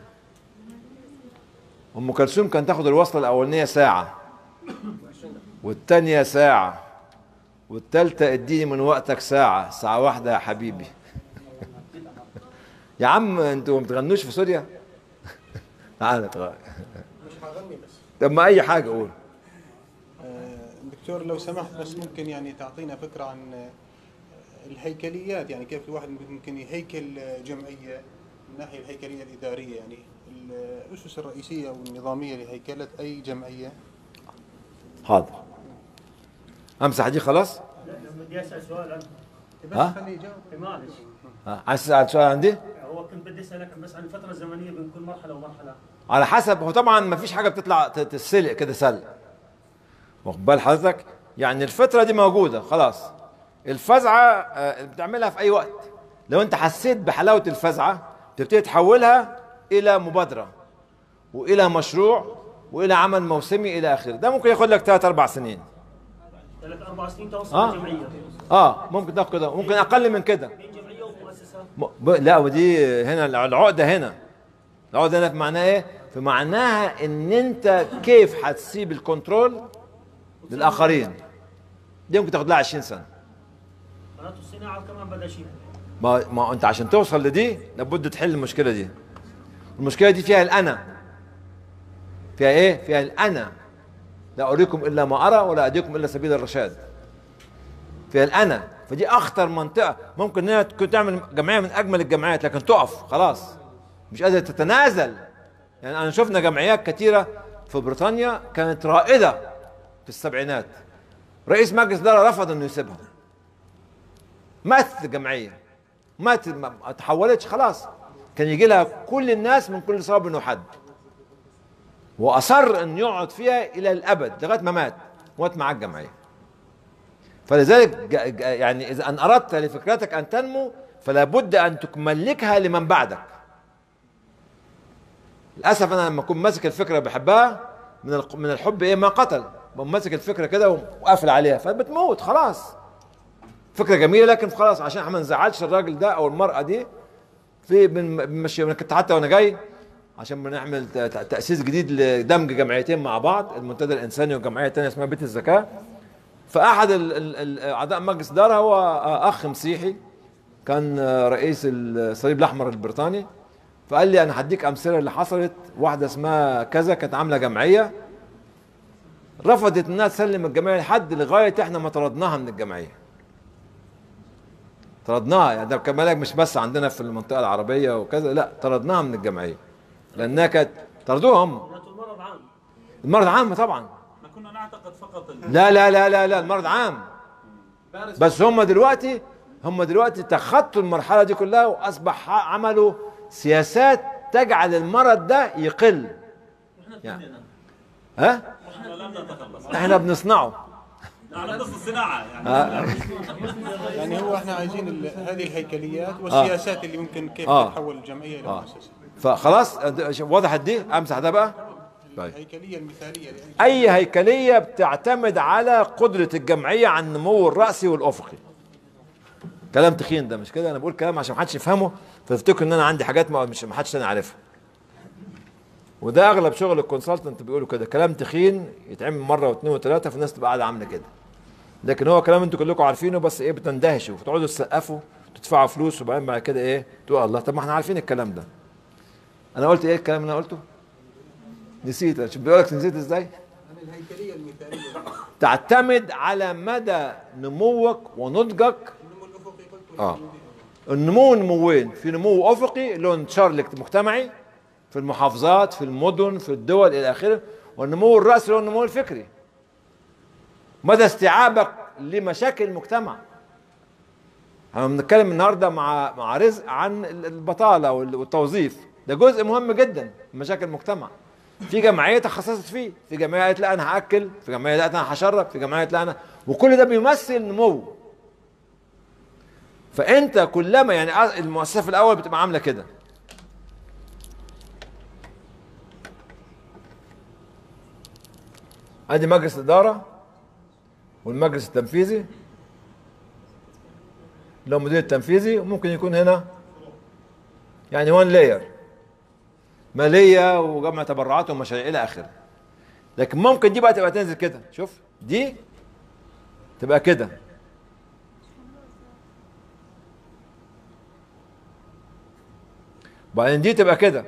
ام كلثوم كانت تاخد الوصله الاولانيه ساعه، والتانيه ساعه، والتالتة اديني من وقتك ساعة، ساعة واحدة يا حبيبي. يا عم انتوا ما بتغنوش في سوريا؟ تعالى تغني. مش هغني بس. طب ما أي حاجة قول. آه، دكتور لو سمحت بس ممكن يعني تعطينا فكرة عن آه، الهيكليات، يعني كيف الواحد ممكن يهيكل آه، جمعية من ناحية الهيكلية الإدارية، يعني الأسس الرئيسية والنظامية لهيكلة أي جمعية. حاضر. أمسح دي خلاص؟ لا بدي اسال سؤال عنه. بس ها؟ خليه يجاوب. معلش. ها، عايز تسأل سؤال عندي؟ هو كنت بدي اسالك بس عن الفتره الزمنيه بين كل مرحله ومرحله. على حسب، هو طبعا ما فيش حاجة بتطلع ت- تتسلق كده سلق. واخد بال حضرتك؟ يعني الفترة دي موجودة خلاص. الفزعة آه، بتعملها في أي وقت. لو أنت حسيت بحلاوة الفزعة تبتدي تحولها إلى مبادرة وإلى مشروع وإلى عمل موسمي إلى آخره. ده ممكن ياخد لك ثلاث أربع سنين. ثلاث اربع سنين توصل آه. لجمعيه. اه ممكن تاخد كده، ممكن اقل من كده. بين جمعيه ومؤسسه. م- ب- لا ودي هنا العقده هنا. العقده هنا في معناها ايه؟ في معناها ان انت كيف هتسيب الكنترول للاخرين. دي ممكن تاخد لها عشرين سنه. معناته الصناعه كمان بدها شيء. ما ما انت عشان توصل لدي لابد تحل المشكله دي. المشكله دي فيها الانا. فيها ايه؟ فيها الانا. لا اريكم الا ما ارى ولا اهديكم الا سبيل الرشاد. فيها الانا، فدي اخطر منطقه. ممكن انها تكون تعمل جمعيه من اجمل الجمعيات لكن تقف خلاص، مش قادره تتنازل. يعني انا شفنا جمعيات كثيره في بريطانيا كانت رائده في السبعينات، رئيس مجلس الاداره رفض انه يسيبها. ماتت الجمعيه، ماتت، ما تحولتش خلاص. كان يجي لها كل الناس من كل صوب وحد، واصر ان يقعد فيها الى الابد لغايه ما مات، مات مع الجمعيه. فلذلك جا- جا- يعني اذا ان اردت لفكرتك ان تنمو فلا بد ان تملكها لمن بعدك. للاسف انا لما اكون ماسك الفكره بحبها، من الق- من الحب ايه ما قتل، بقوم ماسك الفكره كده وقافل عليها فبتموت خلاص. فكره جميله لكن خلاص عشان ما نزعلش الراجل ده او المراه دي في بنمشي. انا كنت حتى وانا جاي عشان بنعمل ت- ت- تاسيس جديد لدمج جمعيتين مع بعض، المنتدى الانساني وجمعيه ثانيه اسمها بيت الزكاه. فاحد ال- ال- ال- اعضاء مجلس الاداره هو اخ مسيحي كان رئيس الصليب الاحمر البريطاني. فقال لي انا هديك امثله اللي حصلت. واحده اسمها كذا كانت عامله جمعيه، رفضت انها تسلم الجمعيه لحد لغايه احنا ما طردناها من الجمعيه. طردناها، يعني ده كمان مش بس عندنا في المنطقه العربيه وكذا، لا طردناها من الجمعيه لانها كانت طردوها هم. معناته المرض عام. المرض عام طبعا. ما كنا نعتقد فقط ال- لا لا لا لا لا المرض عام. بس هم دلوقتي هم دلوقتي تخطوا المرحله دي كلها واصبح عملوا سياسات تجعل المرض ده يقل. يعني ها؟ احنا لم نتخلص. احنا بنصنعه. على نص الصناعه يعني. آه. يعني هو احنا عايزين ال- هذه الهيكليات والسياسات اللي ممكن كيف آه. تحول الجمعيه الى آه. مؤسسه. فخلاص وضحت دي، امسح ده بقى. طيب. الهيكليه المثاليه لأي اي هيكليه بتعتمد على قدره الجمعيه على النمو الراسي والافقي. كلام تخين ده مش كده، انا بقول كلام عشان ما حدش يفهمه فتفتكر ان انا عندي حاجات ما مش ما حدش تاني عارفها. وده اغلب شغل الكونسلتنت بيقولوا كده، كلام تخين يتعمل مره واثنين وثلاثه فالناس تبقى قاعده عامله كده. لكن هو كلام انتوا كلكم عارفينه بس ايه بتندهشوا وتقعدوا تسقفوا تدفعوا فلوس وبعدين بعد كده ايه تقول الله طب ما احنا عارفين الكلام ده. انا قلت ايه الكلام اللي انا قلته؟ نسيت. شوف بيقول لك نسيت ازاي؟ عن الهيكليه المثاليه. تعتمد على مدى نموك ونضجك. النمو الافقي قلت اه النمو نموين، في نمو افقي اللي هو انتشار المجتمعي في المحافظات في المدن في الدول الى اخره، والنمو الراسي اللي هو النمو الفكري. مدى استيعابك لمشاكل المجتمع. احنا بنتكلم النهارده مع مع رزق عن البطاله والتوظيف. ده جزء مهم جدا من مشاكل المجتمع. في جمعيه تخصصت فيه، في جمعيه قالت لا انا هاكل، في جمعيه قالت انا هشرب، في جمعيه لا انا، وكل ده بيمثل نمو. فانت كلما يعني المؤسسه في الاول بتبقى عامله كده، ادي مجلس الاداره والمجلس التنفيذي لو مدير التنفيذي، وممكن يكون هنا يعني وان لاير ماليه وجمع تبرعات ومشاريع الى اخره. لكن ممكن دي بقى تبقى تنزل كده، شوف دي تبقى كده، وبعدين دي تبقى كده،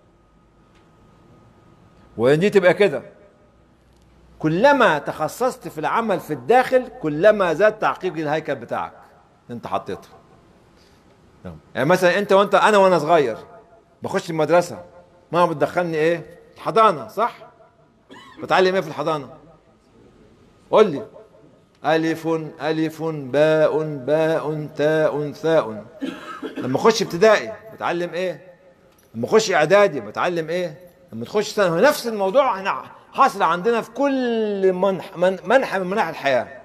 وبعدين دي تبقى كده. كلما تخصصت في العمل في الداخل كلما زاد تعقيد الهيكل بتاعك انت حطيته. يعني مثلا انت وانت انا وانا صغير بخش المدرسه، ماما بتدخلني ايه؟ الحضانه، صح؟ بتعلم ايه في الحضانه؟ قول لي. الف الف باء باء تاء ثاء. لما اخش ابتدائي بتعلم ايه؟ لما اخش اعدادي بتعلم ايه؟ لما تخش ثانوي. نفس الموضوع هنا حاصل عندنا في كل منح منحى من مناحي الحياه.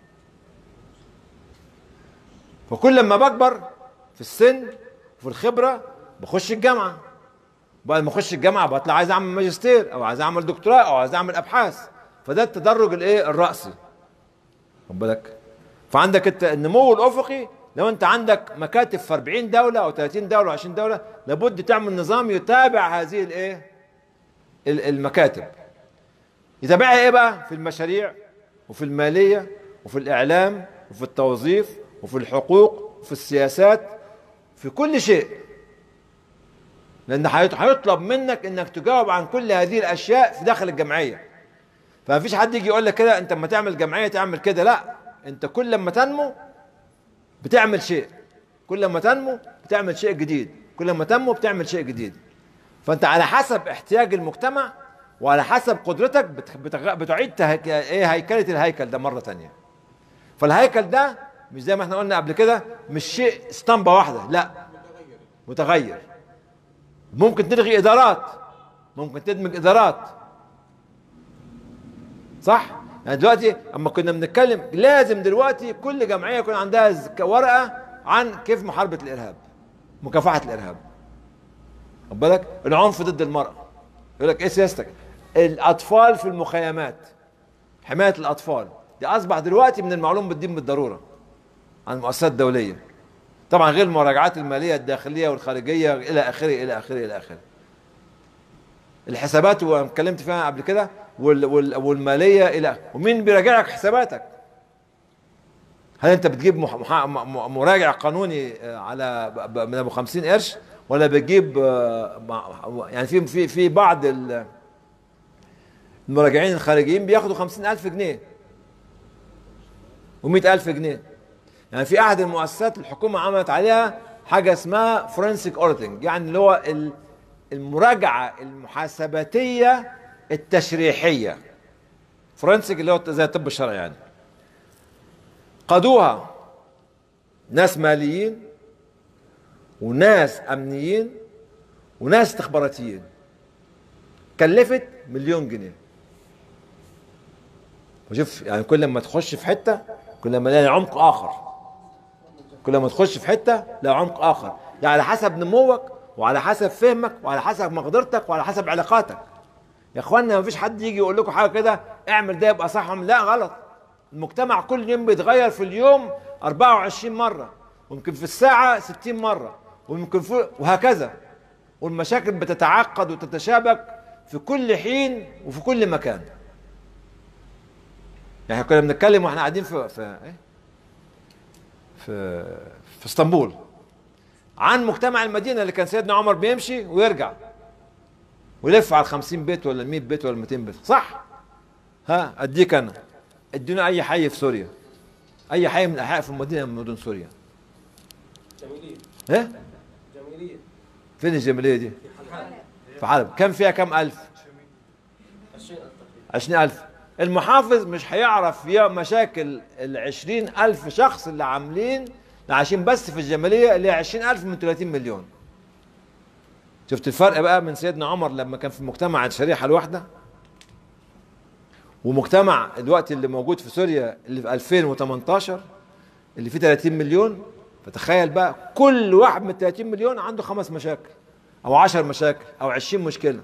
فكل ما بكبر في السن وفي الخبره بخش الجامعه، بعد ما اخش الجامعه بطلع عايز اعمل ماجستير او عايز اعمل دكتوراه او عايز اعمل ابحاث. فده التدرج الايه؟ الرأسي. خد بالك. فعندك انت النمو الافقي، لو انت عندك مكاتب في أربعين دوله او ثلاثين دوله او عشرين دوله لابد تعمل نظام يتابع هذه الايه؟ المكاتب. يتابعها ايه بقى؟ في المشاريع وفي الماليه وفي الاعلام وفي التوظيف وفي الحقوق وفي السياسات، في كل شيء. لان هيطلب منك انك تجاوب عن كل هذه الاشياء في داخل الجمعيه. فمفيش حد يجي يقول لك كده انت لما تعمل جمعيه تعمل كده، لا، انت كل لما تنمو بتعمل شيء، كل لما تنمو بتعمل شيء جديد، كل لما تنمو بتعمل شيء جديد. فانت على حسب احتياج المجتمع وعلى حسب قدرتك بتغ... بتعيد تهك... ايه هيكله الهيكل ده مره ثانيه. فالهيكل ده مش زي ما احنا قلنا قبل كده، مش شيء اسطمبه واحده، لا، متغير. ممكن تلغي ادارات، ممكن تدمج ادارات، صح؟ يعني دلوقتي اما كنا بنتكلم لازم دلوقتي كل جمعيه يكون عندها ورقه عن كيف محاربه الارهاب، مكافحه الارهاب. خد بالك؟ العنف ضد المراه، يقول لك ايه سياستك؟ الاطفال في المخيمات، حمايه الاطفال، دي اصبح دلوقتي من المعلوم بالدين بالضروره عن المؤسسات الدوليه. طبعا غير المراجعات الماليه الداخليه والخارجيه الى اخره الى اخره الى اخره. الحسابات واتكلمت فيها قبل كده، والماليه الى، ومين بيراجع لك حساباتك؟ هل انت بتجيب مراجع قانوني على من ابو خمسين قرش، ولا بتجيب يعني في في في بعض المراجعين الخارجيين بياخدوا خمسين ألف جنيه ومئة ألف جنيه. يعني في احد المؤسسات الحكومه عملت عليها حاجه اسمها فرنسيك اوديتنج، يعني اللي هو المراجعه المحاسباتيه التشريحيه. فرنسيك اللي هو زي الطب الشرعي يعني. قادوها ناس ماليين وناس امنيين وناس استخباراتيين. كلفت مليون جنيه. وشوف يعني كل ما تخش في حته كل ما تلاقي عمق اخر، كل ما تخش في حته لا عمق اخر، يعني على حسب نموك وعلى حسب فهمك وعلى حسب مقدرتك وعلى حسب علاقاتك. يا اخوانا ما فيش حد يجي يقول لكم حاجه كده اعمل ده يبقى صح، لا، غلط. المجتمع كل يوم بيتغير، في اليوم أربعة وعشرين مره، ويمكن في الساعه ستين مره، ويمكن في وهكذا. والمشاكل بتتعقد وتتشابك في كل حين وفي كل مكان. يعني كنا بنتكلم واحنا قاعدين في في ايه؟ في في اسطنبول عن مجتمع المدينه اللي كان سيدنا عمر بيمشي ويرجع ويلف على الخمسين بيت ولا المئة بيت ولا المئتين بيت، صح؟ ها اديك انا، ادونا اي حي في سوريا، اي حي من الاحياء في المدينه من مدن سوريا. جميليه. ايه؟ جميليه. فين الجميليه دي؟ في حلب. في حلب، كم فيها كم الف؟ عشرين ألف تقريبا. عشرين ألف. المحافظ مش هيعرف فيها مشاكل ال عشرين ألف شخص اللي عاملين عايشين بس في الجمالية اللي هي عشرين ألف من ثلاثين مليون. شفت الفرق بقى من سيدنا عمر لما كان في مجتمع الشريحه الواحده، ومجتمع الوقت اللي موجود في سوريا اللي في ألفين وثمانية اللي فيه ثلاثين مليون. فتخيل بقى كل واحد من ثلاثين مليون عنده خمس مشاكل او عشر مشاكل او عشرين مشكله.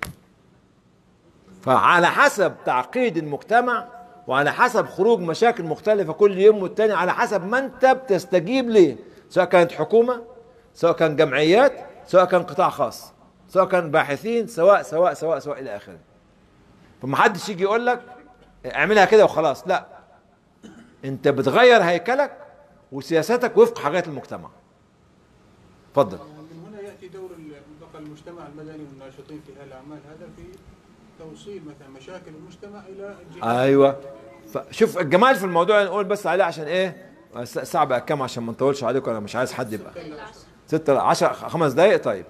فعلى حسب تعقيد المجتمع وعلى حسب خروج مشاكل مختلفه كل يوم والتاني، على حسب ما انت بتستجيب ليه، سواء كانت حكومه، سواء كان جمعيات، سواء كان قطاع خاص، سواء كان باحثين، سواء سواء سواء سواء الى اخره. فمحدش يجي يقول لك اعملها كده وخلاص، لا، انت بتغير هيكلك وسياستك وفق حاجات المجتمع. اتفضل. من هنا ياتي دور بقى المجتمع المدني والناشطين في هالاعمال هذا في توصيل مثلا مشاكل المجتمع الى الجهات. ايوه. فشوف الجمال في الموضوع نقول بس عليه عشان ايه الساعه بقى كام عشان ما نطولش عليكم، انا مش عايز حد يبقى ستة عشر خمس دقائق. طيب،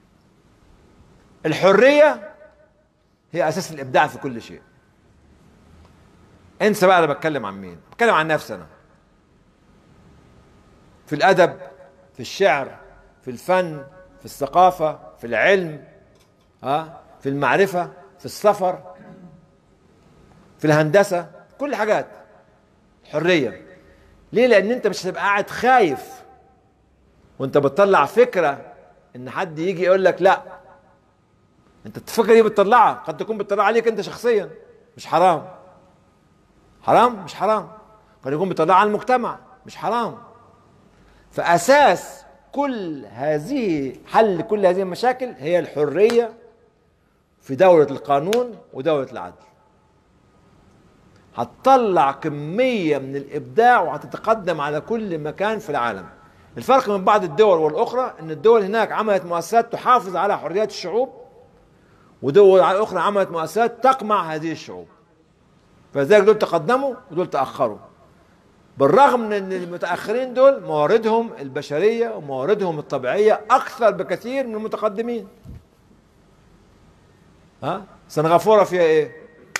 الحريه هي اساس الابداع في كل شيء. انسى بقى انا بتكلم عن مين، بتكلم عن نفسي انا. في الادب، في الشعر، في الفن، في الثقافه، في العلم، ها، في المعرفه، في السفر، في الهندسه، كل حاجات حريه. ليه؟ لان انت مش هتبقى قاعد خايف وانت بتطلع فكره ان حد يجي يقول لك لا، انت الفكره دي بتطلعها، قد تكون بتطلعها عليك انت شخصيا، مش حرام. حرام؟ مش حرام. قد يكون بتطلعها على المجتمع، مش حرام. فاساس كل هذه حل كل هذه المشاكل هي الحريه في دوله القانون ودوله العدل. هتطلع كميه من الابداع وهتتقدم على كل مكان في العالم. الفرق من بعض الدول والاخرى ان الدول هناك عملت مؤسسات تحافظ على حريات الشعوب، ودول اخرى عملت مؤسسات تقمع هذه الشعوب. فلذلك دول تقدموا ودول تاخروا، بالرغم من ان المتاخرين دول مواردهم البشريه ومواردهم الطبيعيه اكثر بكثير من المتقدمين. ها؟ سنغافوره فيها ايه؟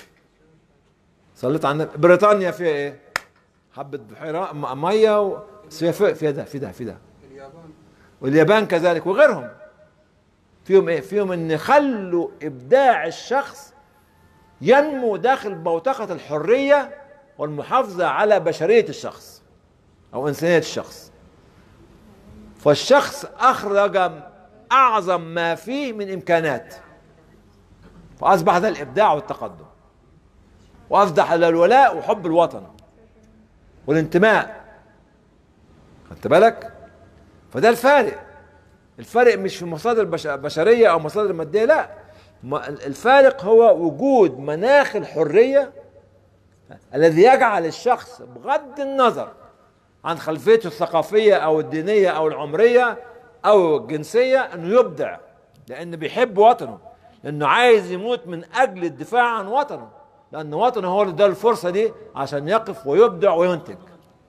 صليت على بريطانيا فيها ايه؟ حبه بحيره ميه و... فيها ده في ده في ده اليابان واليابان كذلك وغيرهم. فيهم ايه؟ فيهم ان يخلوا ابداع الشخص ينمو داخل بوتقة الحرية والمحافظة على بشرية الشخص او انسانية الشخص. فالشخص اخرج اعظم ما فيه من امكانات، فاصبح ذا الابداع والتقدم، واصبح الولاء وحب الوطن والانتماء. خدت بالك؟ فده الفارق. الفارق مش في مصادر بشرية او مصادر مادية، لا، الفارق هو وجود مناخ الحرية الذي يجعل الشخص بغض النظر عن خلفيته الثقافية او الدينية او العمرية او الجنسية انه يبدع، لانه بيحب وطنه، لانه عايز يموت من اجل الدفاع عن وطنه، لان وطنه هو اللي اداله الفرصة دي عشان يقف ويبدع وينتج.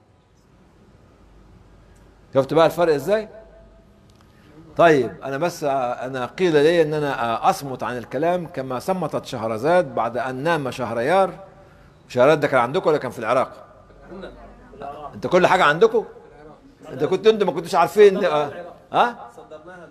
شفت بقى الفرق ازاي؟ طيب، انا بس انا قيل لي ان انا اصمت عن الكلام كما صمتت شهرزاد بعد ان نام شهريار. شهرزاد ده كان عندكم ولا كان في العراق؟ انت كل حاجه عندكم؟ انت كنت انتوا ما كنتوش عارفين؟ ها؟ صدرناها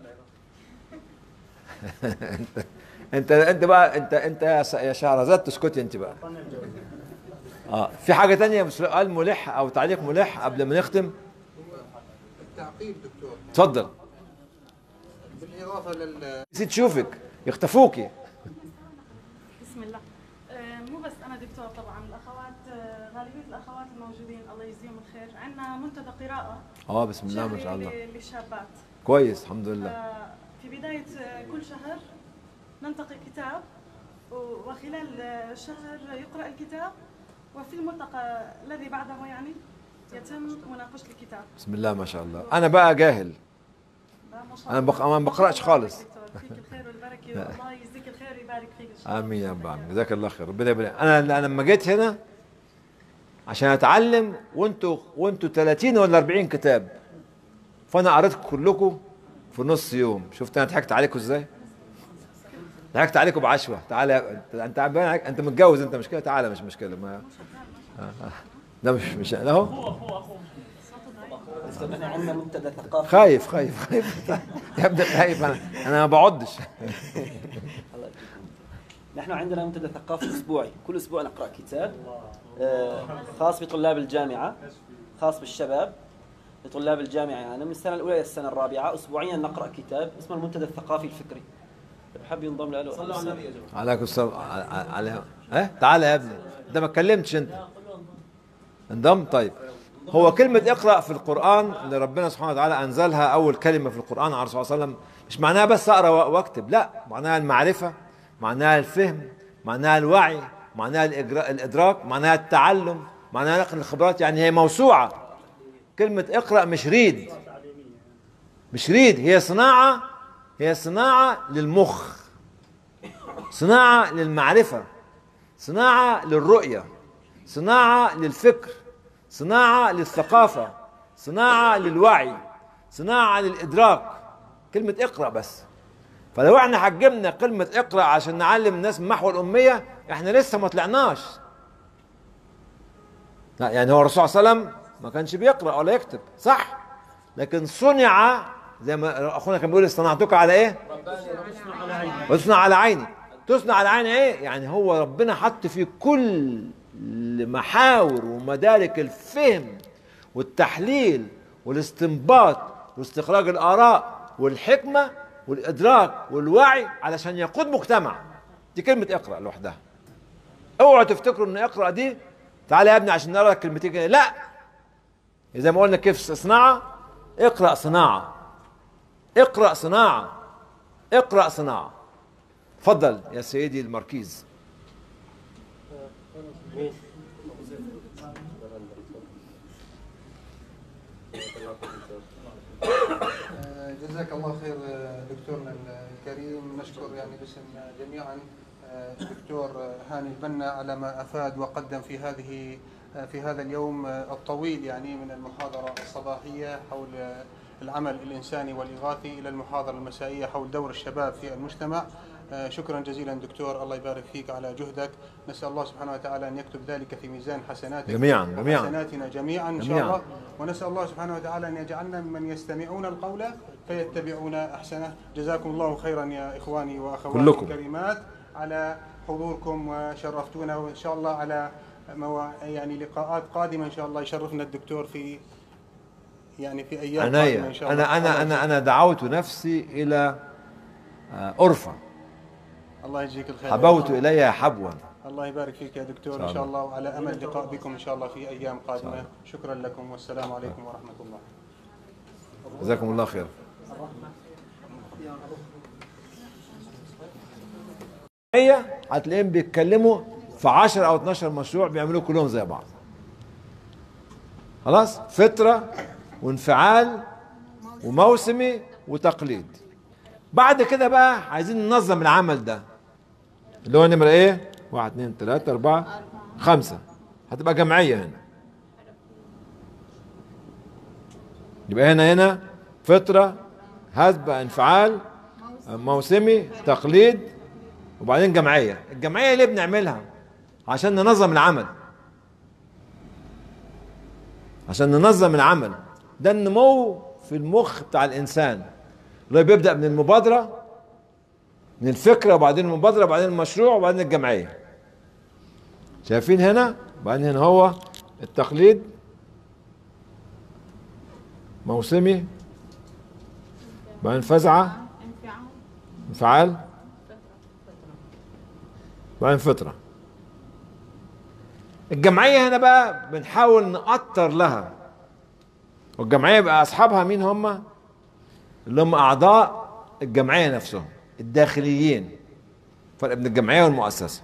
انت انت بقى انت انت يا شهرزاد تسكتي انت بقى. اه في حاجه ثانيه سؤال ملح او تعليق ملح قبل ما نختم؟ التعقيب دكتور. اتفضل. بالاضافه لل نسيت اشوفك، يختفوكي. بسم الله. آه، مو بس انا دكتور، طبعا الاخوات، آه، غالبيه الاخوات الموجودين الله يجزيهم الخير، عندنا منتدى قراءه اه بسم الله ما شاء الله. شهري للشابات. كويس الحمد لله. آه، في بدايه آه، كل شهر ننتقي كتاب، وخلال آه، شهر يقرا الكتاب، وفي الملتقى الذي بعده يعني يتم مناقشه الكتاب. بسم الله ما شاء الله. انا بقى جاهل، انا بق... ما بقراش خالص. فيك الخير والبركه، والله يجزيك الخير ويبارك فيك ان شاء الله. امين يا رب العالمين، جزاك الله خير، ربنا يبارك. انا انا لما جيت هنا عشان اتعلم، وانتوا وانتوا ثلاثين ولا أربعين كتاب، فانا قريتكم كلكم في نص يوم. شفت انا ضحكت عليكم ازاي؟ ضحكت عليكم بعشوه. تعالى انت انت متجوز انت، مش كده؟ تعالى، مش مشكله. ما لا مش مش لا هو عندنا منتدى ثقافي. خايف خايف خايف يبدا خايف. انا انا ما بقعدش. الله يجزيكم. نحن عندنا منتدى ثقافي اسبوعي، كل اسبوع نقرا كتاب آه، خاص بطلاب الجامعه، خاص بالشباب لطلاب الجامعه، يعني من السنه الاولى الى السنه الرابعه اسبوعيا نقرا كتاب اسمه المنتدى الثقافي الفكري. بحب ينضم له. صلوا على النبي يا جماعه. عليكم السلام. على ها تعال يا ابني، انت ما اتكلمتش انت. انضم. طيب، هو كلمة اقرأ في القرآن اللي ربنا سبحانه وتعالى أنزلها أول كلمة في القرآن على الرسول صلى الله عليه وسلم، مش معناها بس أقرأ وأكتب، لا، معناها المعرفة، معناها الفهم، معناها الوعي، معناها الإدراك، معناها التعلم، معناها نقل الخبرات. يعني هي موسوعة. كلمة اقرأ مش ريد، مش ريد، هي صناعة، هي صناعة للمخ، صناعة للمعرفة، صناعة للرؤية، صناعة للفكر، صناعة للثقافة، صناعة للوعي، صناعة للإدراك. كلمة اقرأ بس. فلو احنا حجمنا كلمة اقرأ عشان نعلم الناس من محو الأمية، احنا لسه ما طلعناش. لا، يعني هو الرسول صلى الله عليه وسلم ما كانش بيقرأ ولا يكتب، صح؟ لكن صنع، زي ما أخونا كان بيقول صنعتك على إيه؟ وتصنع على عيني. تصنع على عيني إيه؟ يعني هو ربنا حط في كل محاور ومدارك الفهم والتحليل والاستنباط واستخراج الآراء والحكمة والإدراك والوعي علشان يقود مجتمع. دي كلمة اقرأ لوحدها. اوعوا تفتكروا ان اقرأ دي تعالى يا ابني عشان نقرأ كلمتين كده، لا. زي ما قلنا كيف صناعة، اقرأ صناعة، اقرأ صناعة، اقرأ صناعة. تفضل يا سيدي المركيز. جزاك الله خير دكتورنا الكريم. نشكر يعني باسم جميعا دكتور هاني البنا على ما افاد وقدم في هذه في هذا اليوم الطويل يعني من المحاضره الصباحيه حول العمل الانساني والاغاثي الى المحاضره المسائيه حول دور الشباب في المجتمع. شكرا جزيلا دكتور، الله يبارك فيك على جهدك. نسأل الله سبحانه وتعالى أن يكتب ذلك في ميزان حسناتك جميعا جميعا حسناتنا جميعا إن شاء الله. ونسأل الله سبحانه وتعالى أن يجعلنا ممن يستمعون القول فيتبعون أحسنه. جزاكم الله خيرا يا إخواني وأخواتي الكريمات على حضوركم وشرفتونا، وإن شاء الله على مو... يعني لقاءات قادمة إن شاء الله. يشرفنا الدكتور في يعني في أيام قادمة إن شاء الله. أنا أنا أنا أنا دعوت نفسي إلى أرفع. الله يجزيك الخير. حبوت إليها حبوا. الله يبارك فيك يا دكتور إن شاء الله، وعلى أمل لقاء بكم إن شاء الله في أيام قادمة. شكرا لكم والسلام عليكم ورحمة الله. جزاكم الله خير. هي هتلاقيهم بيتكلموا في عشرة أو اثناشر مشروع بيعملوه كلهم زي بعض. خلاص؟ فطرة وانفعال وموسمي وتقليد. بعد كده بقى عايزين ننظم العمل ده اللي هو نمرة ايه؟ واحد اثنين ثلاثة أربعة خمسة. هتبقى جمعية هنا. يبقى هنا هنا فطرة، هذبة، انفعال، موسمي، تقليد، وبعدين جمعية. الجمعية ليه بنعملها؟ عشان ننظم العمل. عشان ننظم العمل. ده النمو في المخ بتاع الإنسان. اللي بيبدأ من المبادرة، من الفكرة، وبعدين المبادرة، وبعدين المشروع، وبعدين الجمعية. شايفين هنا؟ وبعدين هنا هو التقليد، موسمي، بعدين فزعة، انفعال، بعدين فطرة. الجمعية هنا بقى بنحاول نأطر لها. والجمعية بقى أصحابها مين هم؟ اللي هم أعضاء الجمعية نفسهم الداخليين. فرق بين الجمعية والمؤسسة.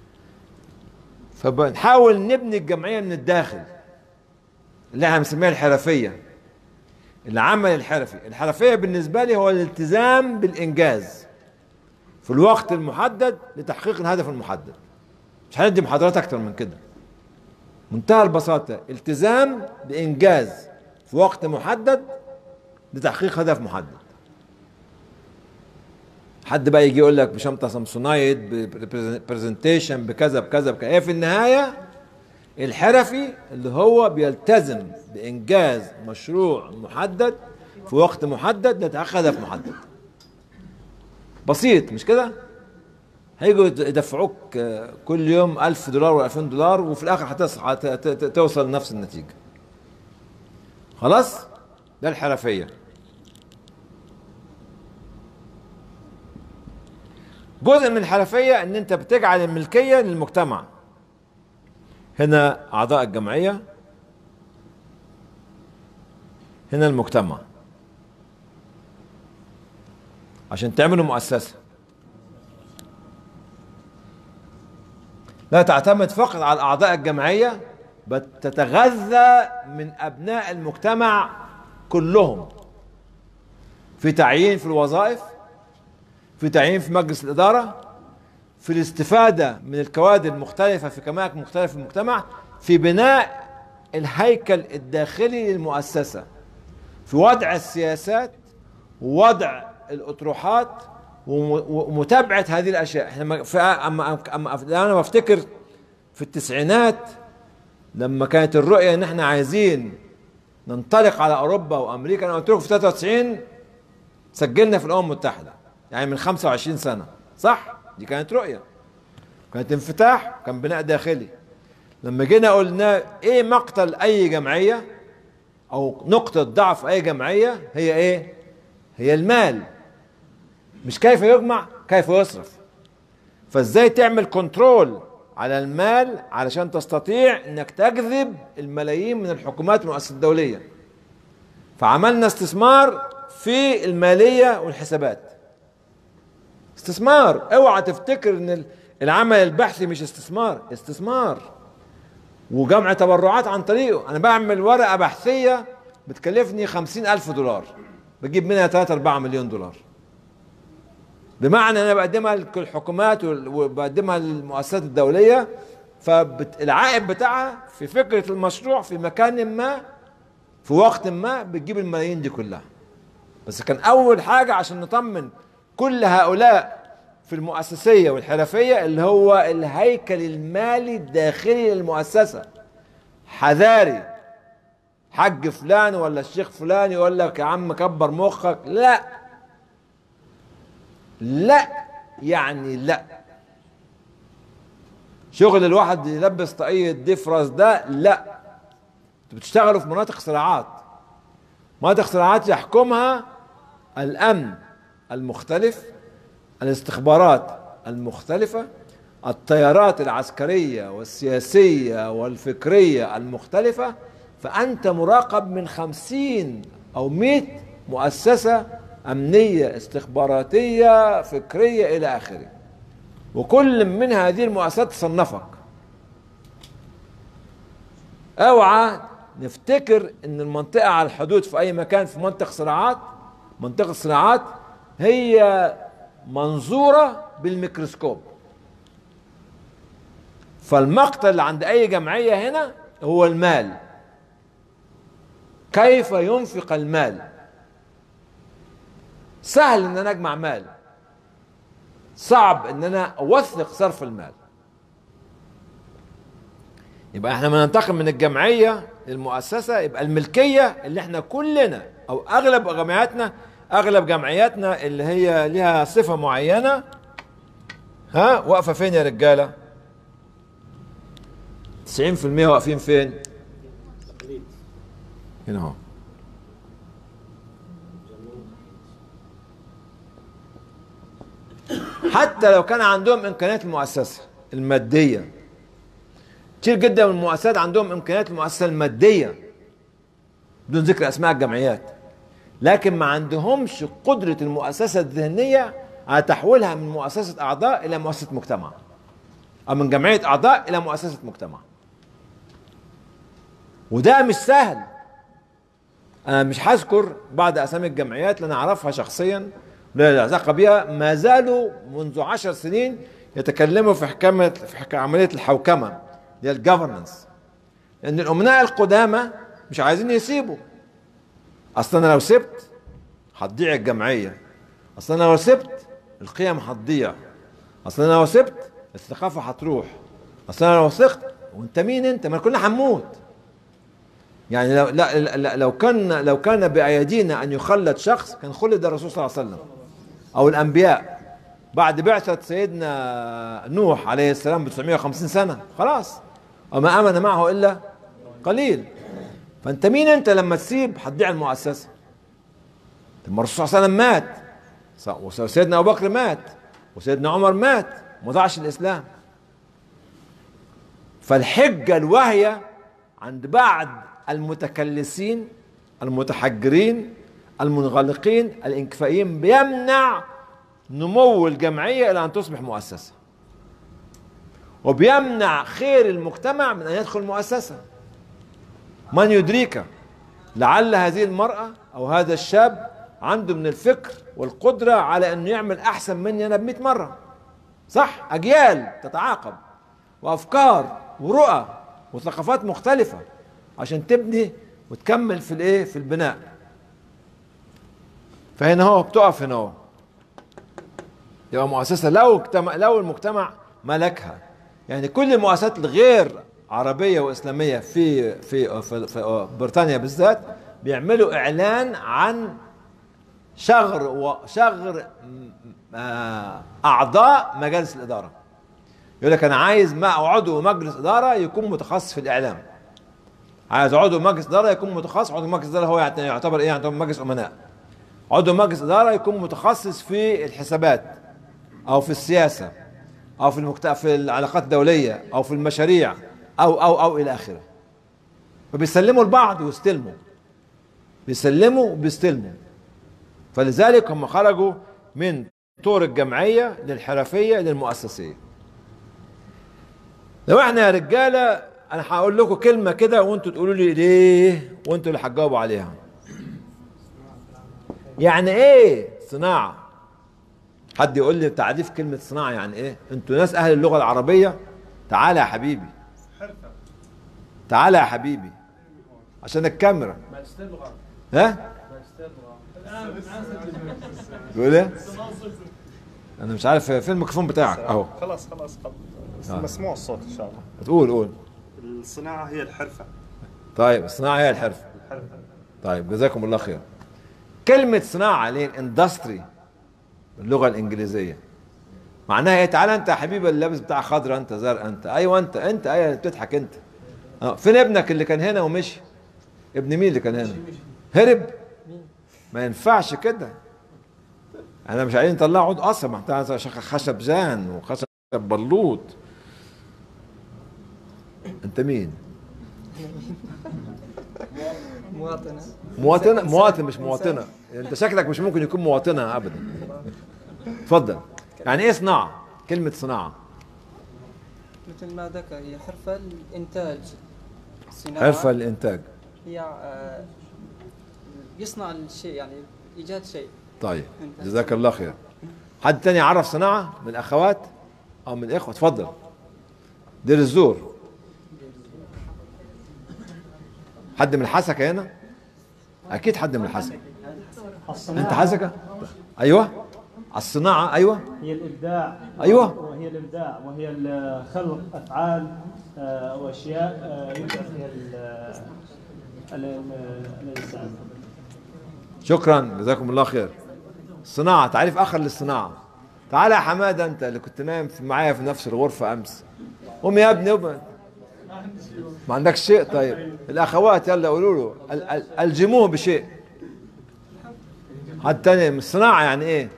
فبنحاول نبني الجمعية من الداخل، اللي احنا بنسميها الحرفية، العمل الحرفي. الحرفية بالنسبة لي هو الالتزام بالإنجاز في الوقت المحدد لتحقيق الهدف المحدد. مش هندي محاضرات أكتر من كده. منتهى البساطة، التزام بإنجاز في وقت محدد لتحقيق هدف محدد. حد بقى يجي يقول لك بشنطه سامسونايت، برزنتيشن، بكذا بكذا بكذا. هي في النهايه الحرفي اللي هو بيلتزم بانجاز مشروع محدد في وقت محدد لتحقق هدف محدد. بسيط مش كده؟ هيجوا يدفعوك كل يوم ألف دولار ولا ألفين دولار وفي الآخر هتصحى توصل لنفس النتيجة. خلاص؟ ده الحرفية. جزء من الحرفية إن أنت بتجعل الملكية للمجتمع. هنا أعضاء الجمعية، هنا المجتمع، عشان تعملوا مؤسسة لا تعتمد فقط على أعضاء الجمعية، بل تتغذى من أبناء المجتمع كلهم في تعيين في الوظائف، في تعيين في مجلس الإدارة، في الاستفادة من الكوادر المختلفة في أماكن مختلفة في المجتمع، في بناء الهيكل الداخلي للمؤسسة، في وضع السياسات ووضع الأطروحات ومتابعة هذه الأشياء. احنا أما أما أنا بفتكر في التسعينات لما كانت الرؤية إن احنا عايزين ننطلق على أوروبا وأمريكا، أنا قلت لكم في ثلاثة وتسعين سجلنا في الأمم المتحدة، يعني من خمسة وعشرين سنة، صح؟ دي كانت رؤية، كانت انفتاح، كان بناء داخلي. لما جينا قلنا إيه مقتل أي جمعية أو نقطة ضعف أي جمعية، هي إيه؟ هي المال. مش كيف يجمع، كيف يصرف. فازاي تعمل كنترول على المال علشان تستطيع انك تجذب الملايين من الحكومات والمؤسسات الدولية. فعملنا استثمار في المالية والحسابات. استثمار، اوعى تفتكر ان العمل البحثي مش استثمار، استثمار وجمع تبرعات عن طريقه. انا بعمل ورقة بحثية بتكلفني خمسين الف دولار، بجيب منها ثلاثة أربعة مليون دولار، بمعنى أنا بقدمها للحكومات وبقدمها للمؤسسات الدولية، فالعائد بتاعها في فكرة المشروع في مكان ما في وقت ما بتجيب الملايين دي كلها. بس كان أول حاجة عشان نطمن كل هؤلاء في المؤسسية والحرفية اللي هو الهيكل المالي الداخلي للمؤسسة. حذاري، حج فلان ولا الشيخ فلان يقول لك يا عم كبر مخك، لا لا يعني لا. شغل الواحد يلبس طاقية ديفرز ده لا. انتوا بتشتغلوا في مناطق صراعات، مناطق صراعات يحكمها الأمن المختلف، الاستخبارات المختلفة، التيارات العسكرية والسياسية والفكرية المختلفة. فأنت مراقب من خمسين أو مئة مؤسسة أمنية استخباراتية فكرية إلى آخره، وكل من هذه المؤسسات تصنفك. اوعى نفتكر ان المنطقة على الحدود في اي مكان في منطقة صراعات، منطقة صراعات هي منظورة بالميكروسكوب. فالمقتل عند اي جمعية هنا هو المال، كيف ينفق المال. سهل ان انا اجمع مال، صعب ان انا اوثق صرف المال. يبقى احنا بننتقل من الجمعية للمؤسسة، يبقى الملكية اللي احنا كلنا او اغلب جمعياتنا اغلب جمعياتنا اللي هي لها صفة معينة، ها واقفة فين يا رجالة؟ تسعين في المية واقفين فين؟ هنا اهو. حتى لو كان عندهم امكانيات المؤسسة المادية، كتير جدا من المؤسسات عندهم امكانيات المؤسسة المادية بدون ذكر اسماء الجمعيات، لكن ما عندهمش قدرة المؤسسة الذهنية على تحويلها من مؤسسة اعضاء الى مؤسسة مجتمع، او من جمعية اعضاء الى مؤسسة مجتمع. وده مش سهل. انا مش هذكر بعض اسامي الجمعيات اللي انا اعرفها شخصيا لا علاقة بها، ما زالوا منذ عشر سنين يتكلموا في حكامة في عملية الحوكمة اللي هي الجفرنس، لأن الأمناء القدامى مش عايزين يسيبوا. أصلا أنا لو سبت هتضيع الجمعية، أصلا أنا لو سبت القيم هتضيع، أصلا أنا لو سبت الثقافة هتروح، أصلا أنا لو سبت وأنت مين أنت؟ ما كلنا هنموت. يعني لو لا لا لو كان لو كان بأيدينا أن يخلد شخص كان خلد الرسول صلى الله عليه وسلم أو الأنبياء بعد بعثة سيدنا نوح عليه السلام ب تسعمائة وخمسين سنة خلاص، وما آمن معه إلا قليل. فأنت مين أنت لما تسيب هتضيع المؤسسة؟ لما الرسول صلى الله عليه وسلم مات وسيدنا أبو بكر مات وسيدنا عمر مات ما ضاعش الإسلام. فالحجة الواهية عند بعض المتكلسين المتحجرين المنغلقين الانكفائيين بيمنع نمو الجمعية إلى أن تصبح مؤسسة، وبيمنع خير المجتمع من أن يدخل مؤسسة. من يدريك لعل هذه المرأة أو هذا الشاب عنده من الفكر والقدرة على أنه يعمل أحسن مني أنا بمئة مرة، صح؟ أجيال تتعاقب وأفكار ورؤى وثقافات مختلفة عشان تبني وتكمل في الإيه؟ في البناء. فهنا هو بتقف هنا هو يبقى مؤسسة لو اجتمع لو المجتمع ملكها. يعني كل المؤسسات الغير عربية وإسلامية في في في, في بريطانيا بالذات بيعملوا إعلان عن شغر وشغر أعضاء مجالس الإدارة. يقول لك أنا عايز ما عضو مجلس إدارة يكون متخصص في الإعلام، عايز عضو مجلس إدارة يكون متخصص. عضو مجلس إدارة هو يعتبر إيه؟ يعتبر مجلس أمناء. عضو مجلس إدارة يكون متخصص في الحسابات أو في السياسة أو في المكت... في العلاقات الدولية أو في المشاريع أو أو أو إلى آخره. فبيسلموا لبعض ويستلموا، بيسلموا وبيستلموا. فلذلك هم خرجوا من طور الجمعية للحرفية للمؤسسية. لو احنا يا رجالة أنا هقول لكم كلمة كده وأنتوا تقولوا لي ليه وأنتوا اللي هتجاوبوا عليها. يعني إيه صناعة؟ حد يقول لي تعريف كلمة صناعة يعني ايه؟ انتوا ناس اهل اللغة العربية، تعالى يا حبيبي تعالى يا حبيبي عشان الكاميرا. ها؟ تقول ايه؟ انا مش عارف فين الميكروفون بتاعك اهو. خلاص خلاص خلاص مسموع الصوت ان شاء الله. تقول قول. الصناعة هي الحرفة. طيب الصناعة هي الحرفة. طيب جزاكم الله خير. كلمة صناعة ليه؟ اندستري اللغة الإنجليزية معناها ايه؟ تعالى انت يا حبيبي اللابس بتاع خضرا، انت زرق، انت ايوه انت انت ايوه اللي بتضحك انت. اه فين ابنك اللي كان هنا ومشي؟ ابن مين اللي كان هنا؟ هرب؟ ما ينفعش كده. احنا مش عايزين نطلع عود قصب، محتاج خشب زان وخشب بلوط. انت مين؟ مواطنة مواطنة مواطن مش مواطنة. انت شكلك مش ممكن يكون مواطنة ابدا. اتفضل. يعني ايه صناعة؟ كلمة صناعة مثل ما ذكر هي حرفة الإنتاج. حرفة الإنتاج هي آه يصنع الشيء، يعني إيجاد شيء. طيب جزاك الله خير. حد تاني يعرف صناعة من الأخوات أو من الإخوة؟ اتفضل. دير الزور. حد من الحسكة هنا؟ أكيد حد من الحسكة. أنت حسكة؟ أيوه. الصناعة أيوه. هي الإبداع. أيوه. وهي الإبداع وهي خلق أفعال وأشياء يبدع فيها الإنسان. شكرا جزاكم الله خير. الصناعة تعريف آخر للصناعة. تعالى يا حمادة أنت اللي كنت نايم معايا في نفس الغرفة أمس. قوم يا ابني قوم. ما عندكش شيء؟ طيب الأخوات يلا قولوا له ألجموه بشيء. حد تاني من الصناعة يعني إيه؟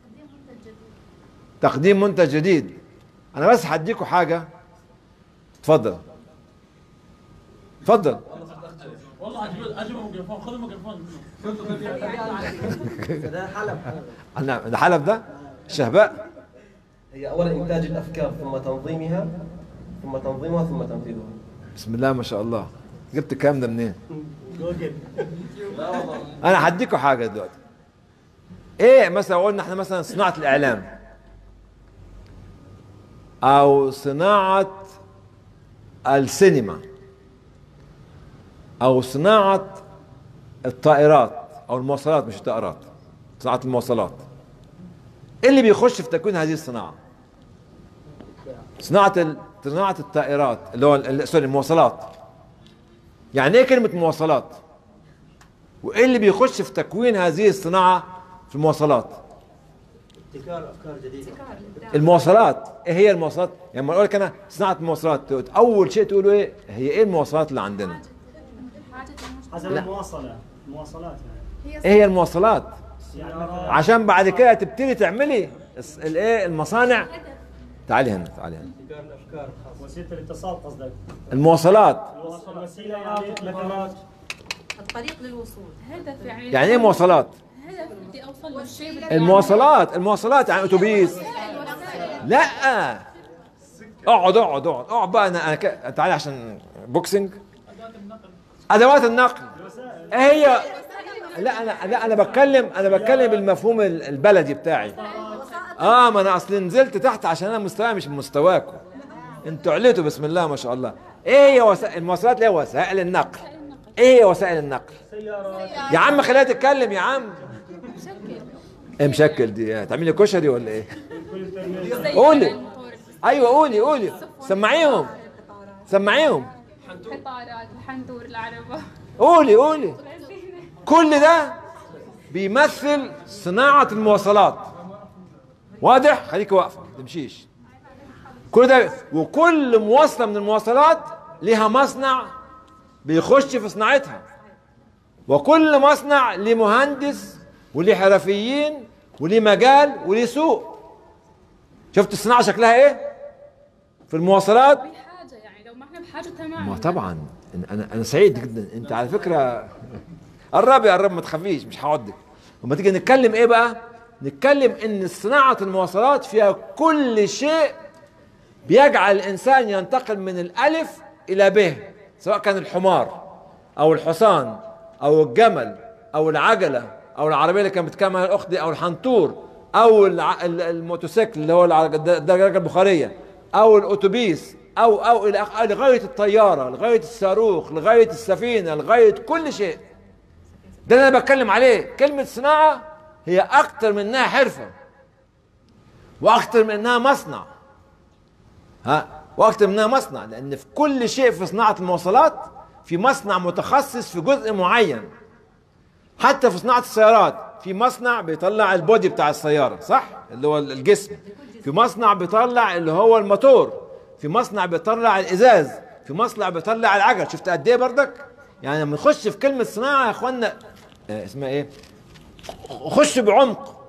تقديم منتج جديد. أنا بس هديكوا حاجة. اتفضل اتفضل. والله اجيب الميكروفون، خذ الميكروفون. ده حلب. ده حلب ده الشهباء. هي اولا انتاج الافكار ثم تنظيمها ثم تنظيمها ثم تنفيذها. بسم الله ما شاء الله. جبت الكلام ده منين؟ جوجل. انا هديكوا حاجه دلوقتي. ايه مثلا قلنا احنا مثلا صناعه الاعلام او صناعه السينما او صناعه الطائرات او المواصلات، مش الطائرات، صناعه المواصلات. ايه اللي بيخش في تكوين هذه الصناعه؟ صناعه ال... صناعه الطائرات اللي هو سوري المواصلات. يعني ايه كلمة مواصلات؟ وايه اللي بيخش في تكوين هذه الصناعة في المواصلات؟ ابتكار افكار جديده. المواصلات، ايه هي المواصلات؟ يعني لما اقول لك انا صناعة المواصلات، اول شيء تقولوا ايه؟ هي ايه المواصلات اللي عندنا؟ حسب المواصلة، المواصلات يعني. ايه هي المواصلات؟ عشان بعد كده تبتدي تعملي الايه المصانع. تعالي هنا، تعالي هنا. ابتكار الافكار الخاصه. وسيله الاتصال قصدك؟ المواصلات. الوسيله يعني مثلا الطريق للوصول. هدف يعني. يعني ايه مواصلات؟ هدف بدي اوصل للشيء. المواصلات، المواصلات يعني اتوبيس. لا اقعد اقعد اقعد اقعد بقى. انا انا ك... تعالي عشان بوكسنج. ادوات النقل. ايه هي؟ لا انا لا انا بتكلم انا بتكلم بالمفهوم البلدي بتاعي. اه ما انا اصل نزلت تحت عشان انا مستواي مش بمستواكم. انتوا عليتوا بسم الله ما شاء الله. ايه هي وسائل المواصلات؟ اللي هي وسائل النقل. ايه هي وسائل النقل؟ يا عم خليها تتكلم يا عم. ايه مشكل دي؟ تعملي كشري ولا ايه؟ قولي. ايوه قولي قولي. سمعيهم سمعيهم. القطارات، الحنطور، العربة. قولي قولي. كل ده بيمثل صناعة المواصلات. واضح؟ خليك واقفة ما تمشيش. كل ده، وكل مواصلة من المواصلات لها مصنع بيخش في صناعتها، وكل مصنع ليه مهندس وليه حرفيين وليه مجال وليه سوق. شفت الصناعة شكلها ايه؟ في المواصلات بحاجة يعني، لو ما احنا بحاجة تمام. ما طبعا انا انا سعيد جدا. انت على فكرة قرب يا قرب ما تخافيش مش هقعدك. لما تيجي نتكلم ايه بقى؟ نتكلم ان صناعة المواصلات فيها كل شيء بيجعل الانسان ينتقل من الالف الى ب، سواء كان الحمار او الحصان او الجمل او العجلة او العربية اللي كانت بتتكلم عنها الاخت دي، او الحنطور او الموتوسيكل اللي هو الدراجة البخارية او الاتوبيس او او الى لغاية الطيارة، لغاية الصاروخ، لغاية السفينة، لغاية كل شيء. ده اللي انا بتكلم عليه. كلمة صناعة هي اكتر من انها حرفة، واكتر من انها مصنع. ها واكتر من انها مصنع، لان في كل شيء في صناعة المواصلات في مصنع متخصص في جزء معين. حتى في صناعة السيارات في مصنع بيطلع البودي بتاع السيارة، صح؟ اللي هو الجسم. في مصنع بيطلع اللي هو الموتور، في مصنع بيطلع الازاز، في مصنع بيطلع العجل. شفت قد ايه بردك؟ يعني لما نخش في كلمة صناعة يا اخوانا آه اسمها ايه؟ خش بعمق.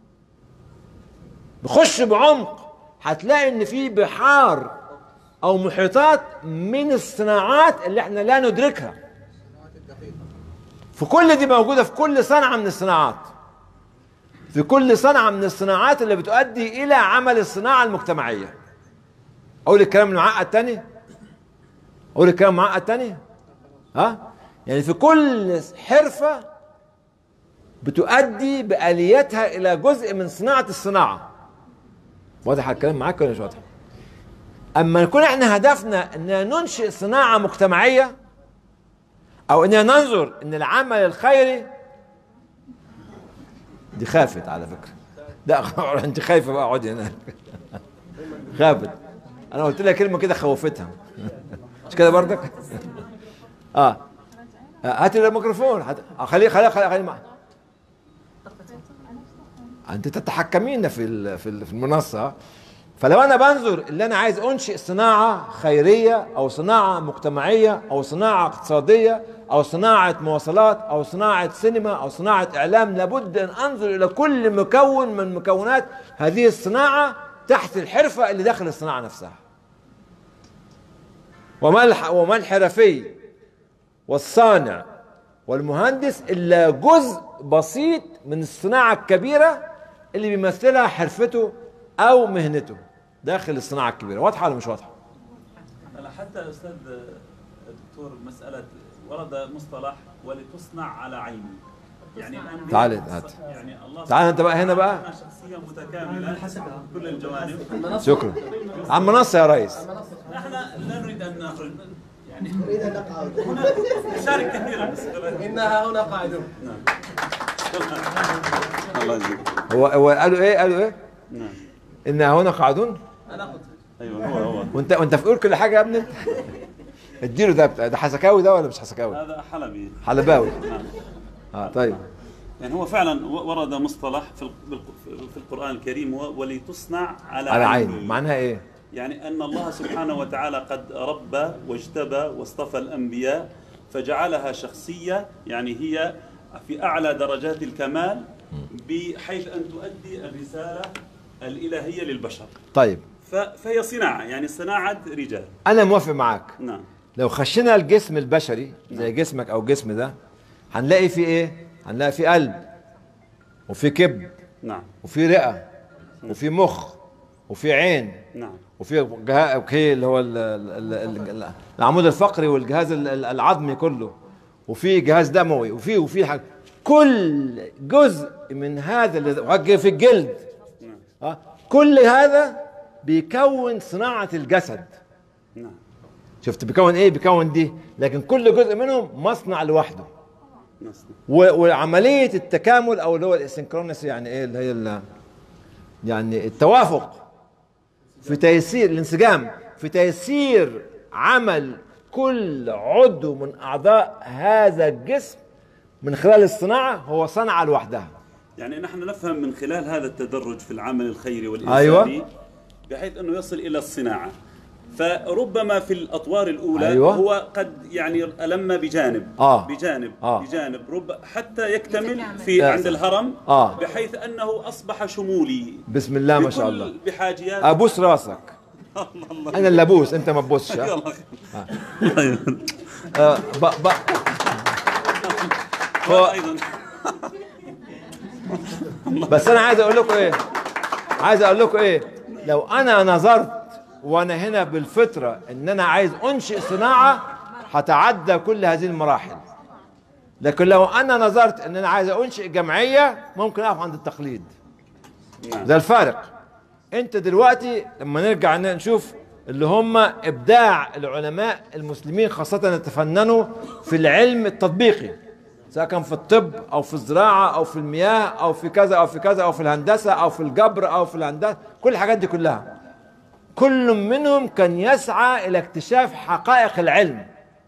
بخش بعمق هتلاقي ان في بحار او محيطات من الصناعات اللي احنا لا ندركها. في كل دي موجودة في كل صنعة من الصناعات. في كل صنعة من الصناعات اللي بتؤدي الى عمل الصناعة المجتمعية. اقول الكلام المعقد تاني؟ اقول الكلام المعقد تاني؟ ها؟ يعني في كل حرفة بتؤدي بآليتها إلى جزء من صناعة الصناعة. واضح الكلام معاك ولا مش واضح؟ أما نكون احنا هدفنا أن ننشئ صناعة مجتمعية، أو أن ننظر أن العمل الخيري، دي خافت على فكرة. لا أنت خايفة بقى، اقعدي هناك. خافت. أنا قلت لها كلمة كده خوفتها. مش كده بردك؟ اه هات الميكروفون. هات خليه خليه خليه خليه معي. انت تتحكمين في في المنصه. فلو انا بنظر اللي انا عايز انشئ صناعه خيريه او صناعه مجتمعيه او صناعه اقتصاديه او صناعه مواصلات او صناعه سينما او صناعه اعلام، لابد ان انظر الى كل مكون من مكونات هذه الصناعه تحت الحرفه اللي داخل الصناعه نفسها. وما وما الحرفي والصانع والمهندس إلا جزء بسيط من الصناعة الكبيرة اللي بيمثلها حرفته أو مهنته داخل الصناعة الكبيرة. واضحة ولا مش واضحة؟ هلا حتى أستاذ دكتور مسألة ورد مصطلح ولتصنع على عيني. يعني الآن تعال هات. يعني الله تعال أنت بقى هنا بقى. شخصية متكاملة كل الجوانب. شكرا. على المنصة يا ريس. نحن لا نريد أن نخرج يعني نريد أن نقعد هنا نشارك كثيرا. إنها هنا قاعدون. نعم. الله يجزيك. هو هو قالوا إيه؟ قالوا إيه؟ نعم. إنها هنا قاعدون؟ أنا قلت. أيوه هو هو. وأنت وأنت في كل حاجة يا ابني. اديله ده بتاع ده حسكاوي ده ولا مش حسكاوي؟ هذا حلبي حلباوي. اه طيب. يعني هو فعلا ورد مصطلح في في القرآن الكريم ولتصنع على, على عيني، معناها ايه؟ يعني أن الله سبحانه وتعالى قد ربى واجتبى واصطفى الأنبياء فجعلها شخصية، يعني هي في أعلى درجات الكمال بحيث أن تؤدي الرسالة الإلهية للبشر. طيب. فهي صناعة، يعني صناعة رجال. أنا موافق معاك. نعم. لو خشينا الجسم البشري زي نعم. جسمك أو جسم ده هنلاقي فيه إيه؟ هنلاقي فيه قلب وفي كبد. نعم. وفي رئة وفي مخ وفي عين. نعم. وفي جهاز اللي هو العمود الفقري والجهاز العظمي كله، وفي جهاز دموي، وفي وفي حاجة. كل جزء من هذا اللي في الجلد اه كل هذا بيكون صناعة الجسد. نعم. شفت بيكون ايه؟ بيكون دي، لكن كل جزء منهم مصنع لوحده. وعملية التكامل او اللي هو الاسنكرونس، يعني ايه اللي هي يعني التوافق في تيسير الانسجام في تيسير عمل كل عضو من اعضاء هذا الجسم من خلال الصناعة هو صنعة لوحدها. يعني نحن نفهم من خلال هذا التدرج في العمل الخيري والإنساني أيوة. بحيث أنه يصل إلى الصناعة. فربما في الأطوار الأولى أيوة. هو قد يعني ألم بجانب آه. بجانب آه. بجانب رب حتى يكتمل في آه. عند الهرم آه. بحيث أنه أصبح شمولي. بسم الله ما شاء الله. بحاجيات. أبوس راسك. أنا اللي أبوس، أنت ما تبوسش. آه. ب ب أيضا. بس أنا عايز أقول لكم إيه؟ عايز أقول لكم إيه؟ لو أنا نظرت وأنا هنا بالفطرة إن أنا عايز أنشئ صناعة هتعدى كل هذه المراحل. لكن لو أنا نظرت إن أنا عايز أنشئ جمعية ممكن أقف عند التقليد. ده الفارق. أنت دلوقتي لما نرجع نشوف اللي هم إبداع العلماء المسلمين خاصة يتفننوا في العلم التطبيقي، سواء كان في الطب أو في الزراعة أو في المياه أو في كذا أو في كذا أو في الهندسة أو في الجبر أو في الهندسة، كل الحاجات دي كلها كل منهم كان يسعى إلى اكتشاف حقائق العلم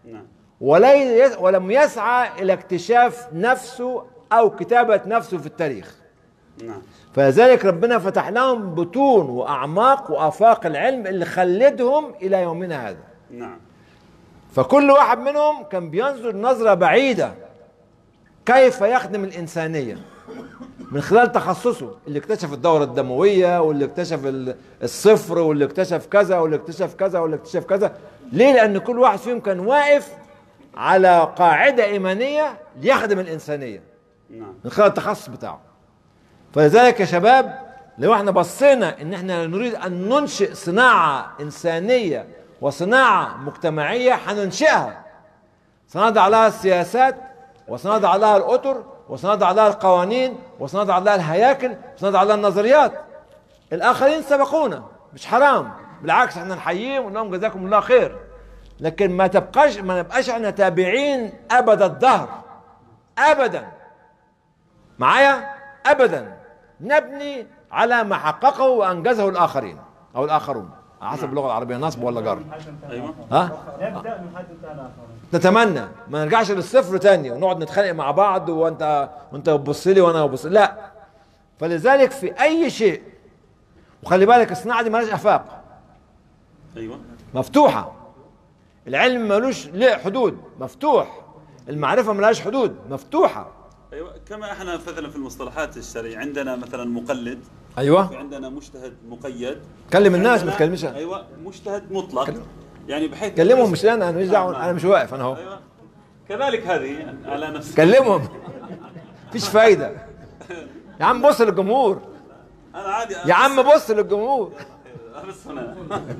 ولم يسعى إلى اكتشاف نفسه أو كتابة نفسه في التاريخ. نعم. فلذلك ربنا فتح لهم بطون وأعماق وآفاق العلم اللي خلدهم إلى يومنا هذا. نعم. فكل واحد منهم كان بينظر نظرة بعيدة كيف يخدم الإنسانية من خلال تخصصه، اللي اكتشف الدورة الدموية واللي اكتشف الصفر واللي اكتشف كذا واللي اكتشف كذا واللي اكتشف كذا. ليه؟ لأن كل واحد فيهم كان واقف على قاعدة إيمانية ليخدم الإنسانية من خلال التخصص بتاعه. فلذلك يا شباب لو احنا بصينا ان احنا نريد ان ننشئ صناعة إنسانية وصناعة مجتمعية هننشئها، سنضع لها السياسات وسنضع لها الأطر وسنضع لها القوانين وسنضع لها الهياكل وسنضع لها النظريات. الآخرين سبقونا، مش حرام، بالعكس احنا نحييهم ونقول لهم جزاكم الله خير، لكن ما تبقاش ما نبقاش احنا تابعين أبد الدهر أبدا. معايا؟ أبدا. نبني على ما حققه وأنجزه الآخرين أو الآخرون حسب اللغة العربية، نصب ولا جر. أيوة. ها؟ نبدأ من حد ثاني. نتمنى ما نرجعش للصفر تاني ونقعد نتخانق مع بعض وانت وانت بتبص لي وانا ببص، لا. فلذلك في اي شيء، وخلي بالك الصناعه دي مالهاش افاق. ايوه. مفتوحه. العلم مالوش له حدود، مفتوح. المعرفه مالهاش حدود، مفتوحه. ايوه، كما احنا مثلا في المصطلحات الشرعيه عندنا مثلا مقلد. ايوه. في عندنا مجتهد مقيد. كلم الناس ما تكلمش. ايوه، مجتهد مطلق. كلم. يعني بحيث كلمهم، مش انا انا مش دعوه، انا مش واقف انا اهو. ايوه. كذلك هذه يعني على نفس. كلمهم. مفيش فايده. يا عم بص للجمهور. انا عادي. يا عم بص للجمهور. بس هنا.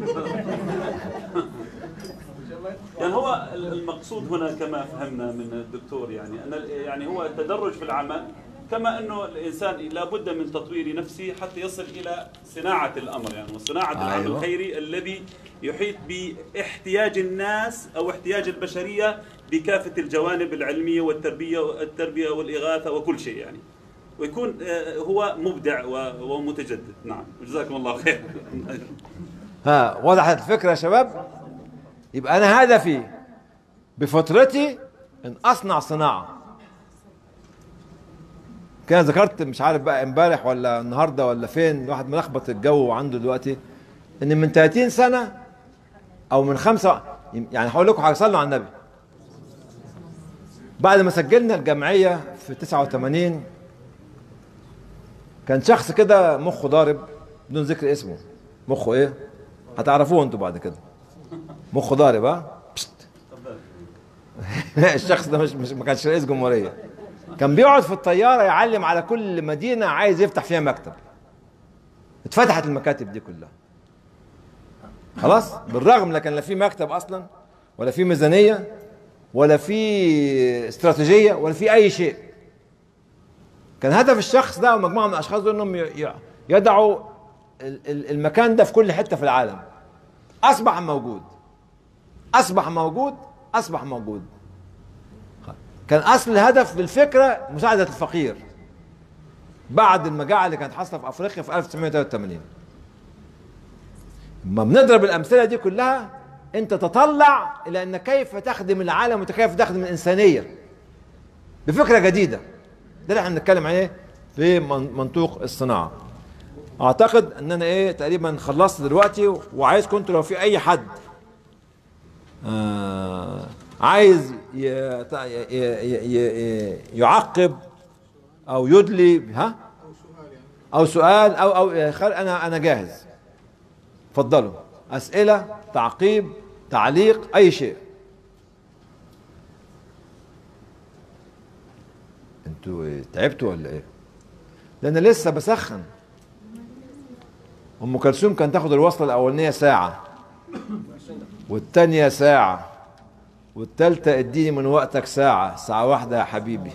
يعني هو المقصود هنا كما فهمنا من الدكتور يعني ان يعني هو التدرج في العمل، كما انه الانسان لابد من تطوير نفسه حتى يصل الى صناعه الامر يعني وصناعه أيوة. العمل الخيري الذي يحيط باحتياج الناس او احتياج البشريه بكافه الجوانب العلميه والتربيه والتربيه والاغاثه وكل شيء يعني، ويكون هو مبدع ومتجدد. نعم، جزاكم الله خير. ها وضحت الفكره يا شباب؟ يبقى انا هدفي بفطرتي ان اصنع صناعه. كان ذكرت مش عارف بقى امبارح ولا النهارده ولا فين، الواحد ملخبط الجو عنده دلوقتي، ان من ثلاثين سنه او من خمسه، يعني هقول لكم حاجه، صلوا على النبي. بعد ما سجلنا الجمعيه في تسعة وثمانين كان شخص كده مخه ضارب بدون ذكر اسمه. مخه ايه؟ هتعرفوه انتوا بعد كده. مخه ضارب ها؟ الشخص ده مش, مش ما كانش رئيس جمهوريه. كان بيقعد في الطياره يعلم على كل مدينه عايز يفتح فيها مكتب. اتفتحت المكاتب دي كلها. خلاص؟ بالرغم لا كان لا في مكتب اصلا ولا في ميزانيه ولا في استراتيجيه ولا في اي شيء. كان هدف الشخص ده ومجموعه من الاشخاص دول انهم يدعوا المكان ده في كل حته في العالم. اصبح موجود. اصبح موجود اصبح موجود. كان اصل الهدف للفكره مساعده الفقير بعد المجاعه اللي كانت حاصله في افريقيا في ألف وتسعمائة وثلاثة وثمانين. لما بنضرب الامثله دي كلها انت تطلع الى ان كيف تخدم العالم وكيف تخدم الانسانيه بفكره جديده. ده اللي احنا بنتكلم عليه في منطوق الصناعه. اعتقد ان انا ايه تقريبا خلصت دلوقتي، وعايزكم انتوا لو في اي حد آه عايز يعقب او يدلي ها او سؤال او او انا انا جاهز. اتفضلوا، اسئله، تعقيب، تعليق، اي شيء. انتوا تعبتوا ولا ايه؟ ده انا لسه بسخن. ام كلثوم كانت تاخد الوصله الاولانيه ساعه، والثانيه ساعه، والثالثه اديني من وقتك ساعه، ساعه واحده يا حبيبي.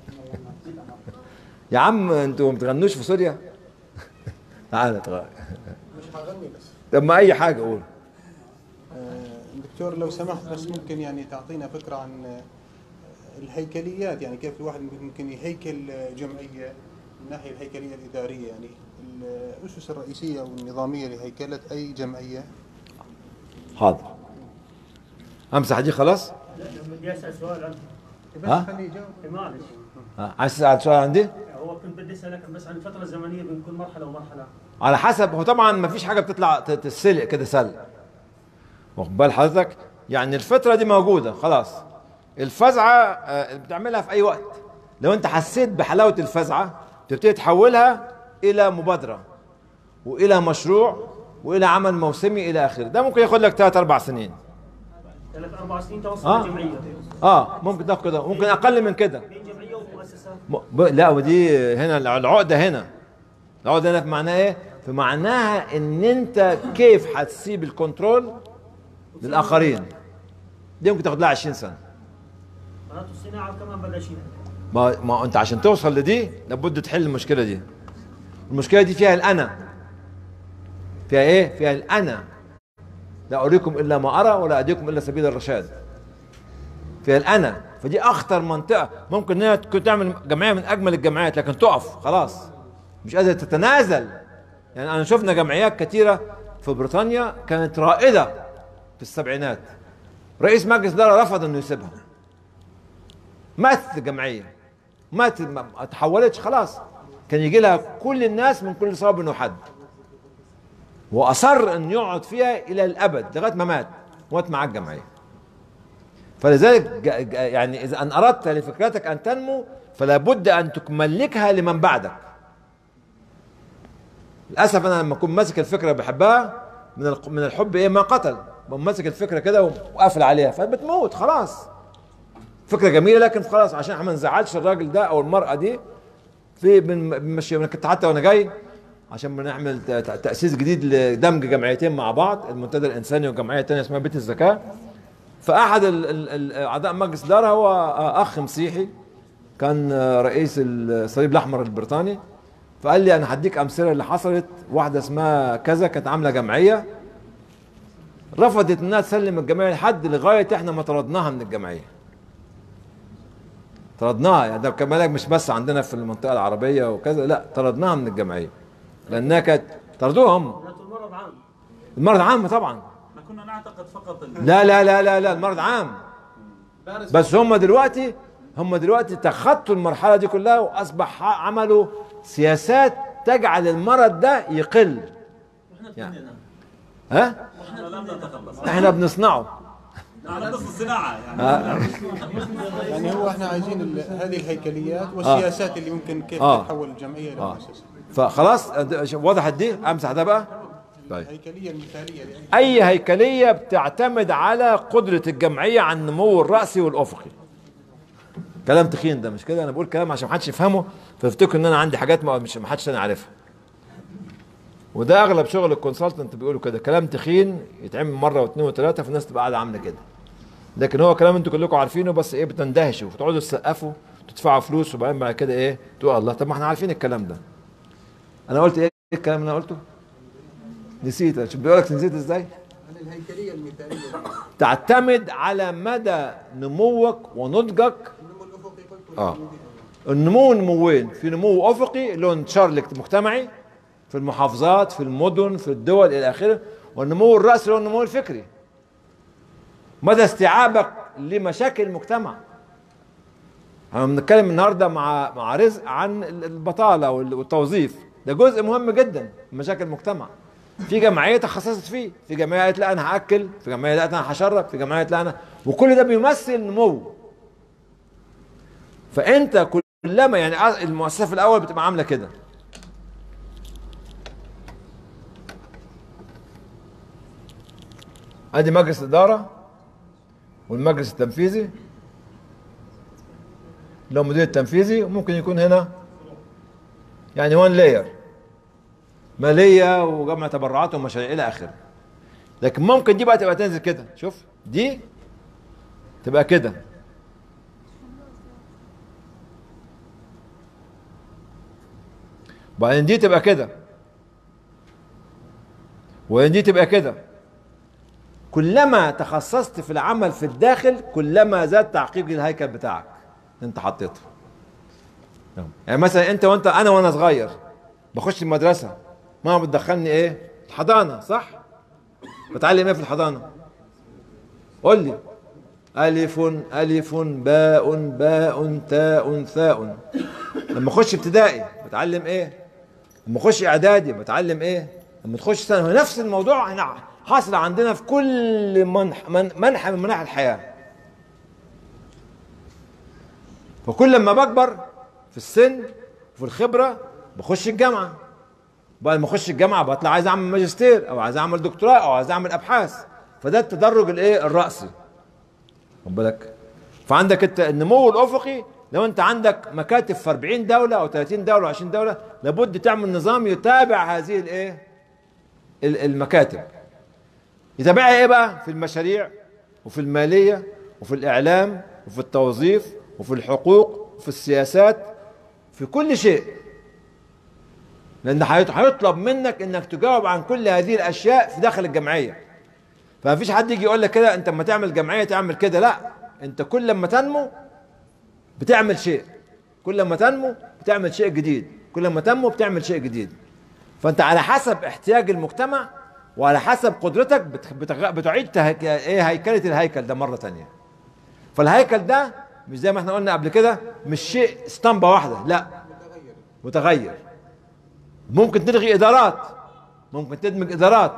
يا عم انتوا ما بتغنوش في سوريا؟ تعالى تغني. مش هغني بس. طب ما اي حاجه قول. دكتور لو سمحت بس ممكن يعني تعطينا فكره عن الهيكليات، يعني كيف الواحد ممكن يهيكل جمعيه من الناحيه الهيكليه الاداريه، يعني الاسس الرئيسيه والنظاميه لهيكله اي جمعيه. حاضر. امسح دي خلاص؟ لا بدي اسال سؤال عنه. بس خليه يجاوب. معلش. عايز تسال سؤال عندي؟ هو كنت بدي اسالك بس عن الفتره الزمنيه بين كل مرحله ومرحله. على حسب. هو طبعا ما فيش حاجه بتطلع تتسلق كده سلق. واخد بال حضرتك؟ يعني الفتره دي موجوده خلاص. الفزعه بتعملها في اي وقت. لو انت حسيت بحلاوه الفزعه تبتدي تحولها الى مبادره والى مشروع والى عمل موسمي الى اخره. ده ممكن ياخد لك ثلاث اربع سنين. ثلاث اربع سنين توصل آه. لجمعيه. اه ممكن تاخد كده، ممكن اقل من كده. بين جمعيه ومؤسسات. ب... لا ودي هنا العقده هنا. العقده هنا في معناها ايه؟ في معناها ان انت كيف هتسيب الكنترول للاخرين. دي ممكن تاخد لها عشرين سنه. معناته الصناعه كمان بدها شيء. ما ما انت عشان توصل لدي لابد تحل المشكله دي. المشكله دي فيها الانا. فيها ايه؟ فيها الانا. لا اريكم الا ما ارى ولا اهديكم الا سبيل الرشاد. فيها الانا. فدي اخطر منطقه. ممكن انها تكون تعمل جمعيه من اجمل الجمعيات لكن تقف خلاص مش قادره تتنازل. يعني انا شفنا جمعيات كثيره في بريطانيا كانت رائده في السبعينات. رئيس مجلس الاداره رفض انه يسيبها. ماتت الجمعيه. ماتت ما تحولتش خلاص. كان يجي لها كل الناس من كل صواب وحد. واصر ان يقعد فيها الى الابد لغايه ما مات. مات مع الجمعيه. فلذلك يعني اذا ان اردت لفكرتك ان تنمو فلا بد ان تملكها لمن بعدك. للاسف انا لما اكون ماسك الفكره بحبها من من الحب ايه ما قتل. بقوم ماسك الفكره كده وقافل عليها فبتموت خلاص. فكره جميله لكن خلاص عشان احنا ما نزعلش الراجل ده او المراه دي في بنمشي. انا كنت حتى وانا جاي عشان بنعمل تاسيس جديد لدمج جمعيتين مع بعض، المنتدى الانساني وجمعيه ثانيه اسمها بيت الزكاه. فاحد اعضاء مجلس الاداره هو اخ مسيحي كان رئيس الصليب الاحمر البريطاني. فقال لي انا هديك امثله اللي حصلت. واحده اسمها كذا كانت عامله جمعيه رفضت انها تسلم الجمعيه لحد لغايه احنا ما طردناها من الجمعيه. طردناها يعني ده كمان مش بس عندنا في المنطقه العربيه وكذا، لا طردناها من الجمعيه لانها كانت طردوها هم. المرض عام. المرض عام طبعا. ما كنا نعتقد فقط لا لا لا لا لا المرض عام. بس هم دلوقتي هم دلوقتي تخطوا المرحله دي كلها، واصبح عملوا سياسات تجعل المرض ده يقل. يعني ها؟ احنا لم نتخلص، احنا بنصنعه. على نص الصناعه يعني. آه. يعني هو احنا عايزين ال- هذه الهيكليات والسياسات اللي ممكن كيف آه. تحول الجمعيه الى آه. مؤسسه. فخلاص وضحت دي، امسح ده بقى. طيب الهيكليه المثاليه لأي اي هيكليه بتعتمد على قدره الجمعيه على النمو الراسي والافقي. كلام تخين ده مش كده، انا بقول كلام عشان ما حدش يفهمه فيفتكر ان انا عندي حاجات ما مش ما حدش انا عارفها. وده اغلب شغل الكونسلتنت بيقولوا كده، كلام تخين يتعمل مره واثنين وثلاثه فالناس تبقى قاعده عامله كده. لكن هو كلام انتوا كلكم عارفينه، بس ايه بتندهشوا وتقعدوا تسقفوا تدفعوا فلوس وبعدين بعد كده ايه تقول الله طب ما احنا عارفين الكلام ده. انا قلت ايه الكلام اللي انا قلته؟ نسيت. شوف بيقول لك نسيت ازاي؟ عن الهيكليه المثاليه تعتمد على مدى نموك ونضجك. النمو الافقي قلت اه النمو نموين، في نمو افقي اللي هو انتشار مجتمعي في المحافظات في المدن في الدول الى اخره، والنمو الراسي اللي هو النمو الفكري. مدى استيعابك لمشاكل المجتمع. احنا بنتكلم النهارده مع مع رزق عن البطاله والتوظيف، ده جزء مهم جدا من مشاكل المجتمع. في جمعيه تخصصت فيه، في جمعيه قالت لا انا هاكل، في جمعيه قالت انا هشرب، في جمعيه لا انا، وكل ده بيمثل نمو. فانت كلما يعني المؤسسه في الاول بتبقى عامله كده. ادي مجلس الاداره والمجلس التنفيذي لو مدير التنفيذي، وممكن يكون هنا يعني وان لاير ماليه وجمع تبرعات ومشاريع الى اخره. لكن ممكن دي بقى تبقى تنزل كده، شوف دي تبقى كده، وبعدين دي تبقى كده، وبعدين دي تبقى كده. كلما تخصصت في العمل في الداخل كلما زاد تعقيد الهيكل بتاعك انت حطيته. يعني مثلا انت وانت انا وانا صغير بخش المدرسه، ماما بتدخلني ايه؟ الحضانه، صح؟ بتعلم ايه في الحضانه؟ قول لي. الف الف باء باء تاء ثاء. لما اخش ابتدائي بتعلم ايه؟ لما اخش اعدادي بتعلم ايه؟ لما تخش ثانوي. نفس الموضوع هنا حاصل عندنا في كل منح منحى من مناحي الحياه. فكل لما بكبر في السن وفي الخبره بخش الجامعه، بعد ما اخش الجامعه بطلع عايز اعمل ماجستير او عايز اعمل دكتوراه او عايز اعمل ابحاث. فده التدرج الايه الراسي. خد بالك. فعندك انت النمو الافقي، لو انت عندك مكاتب في أربعين دوله او ثلاثين دوله او عشرين دوله لابد تعمل نظام يتابع هذه الايه المكاتب. يتابعها ايه بقى؟ في المشاريع وفي الماليه وفي الاعلام وفي التوظيف وفي الحقوق وفي السياسات، في كل شيء. لان هيطلب منك انك تجاوب عن كل هذه الاشياء في داخل الجمعيه. فمفيش حد يجي يقول لك كده انت لما تعمل جمعيه تعمل كده، لا، انت كل لما تنمو بتعمل شيء، كل لما تنمو بتعمل شيء جديد، كل لما تنمو بتعمل شيء جديد. فانت على حسب احتياج المجتمع وعلى حسب قدرتك بتعيد ايه هيكله الهيكل ده مره ثانيه. فالهيكل ده مش زي ما احنا قلنا قبل كده، مش شيء اسطمبه واحده، لا، متغير. ممكن تلغي ادارات، ممكن تدمج ادارات،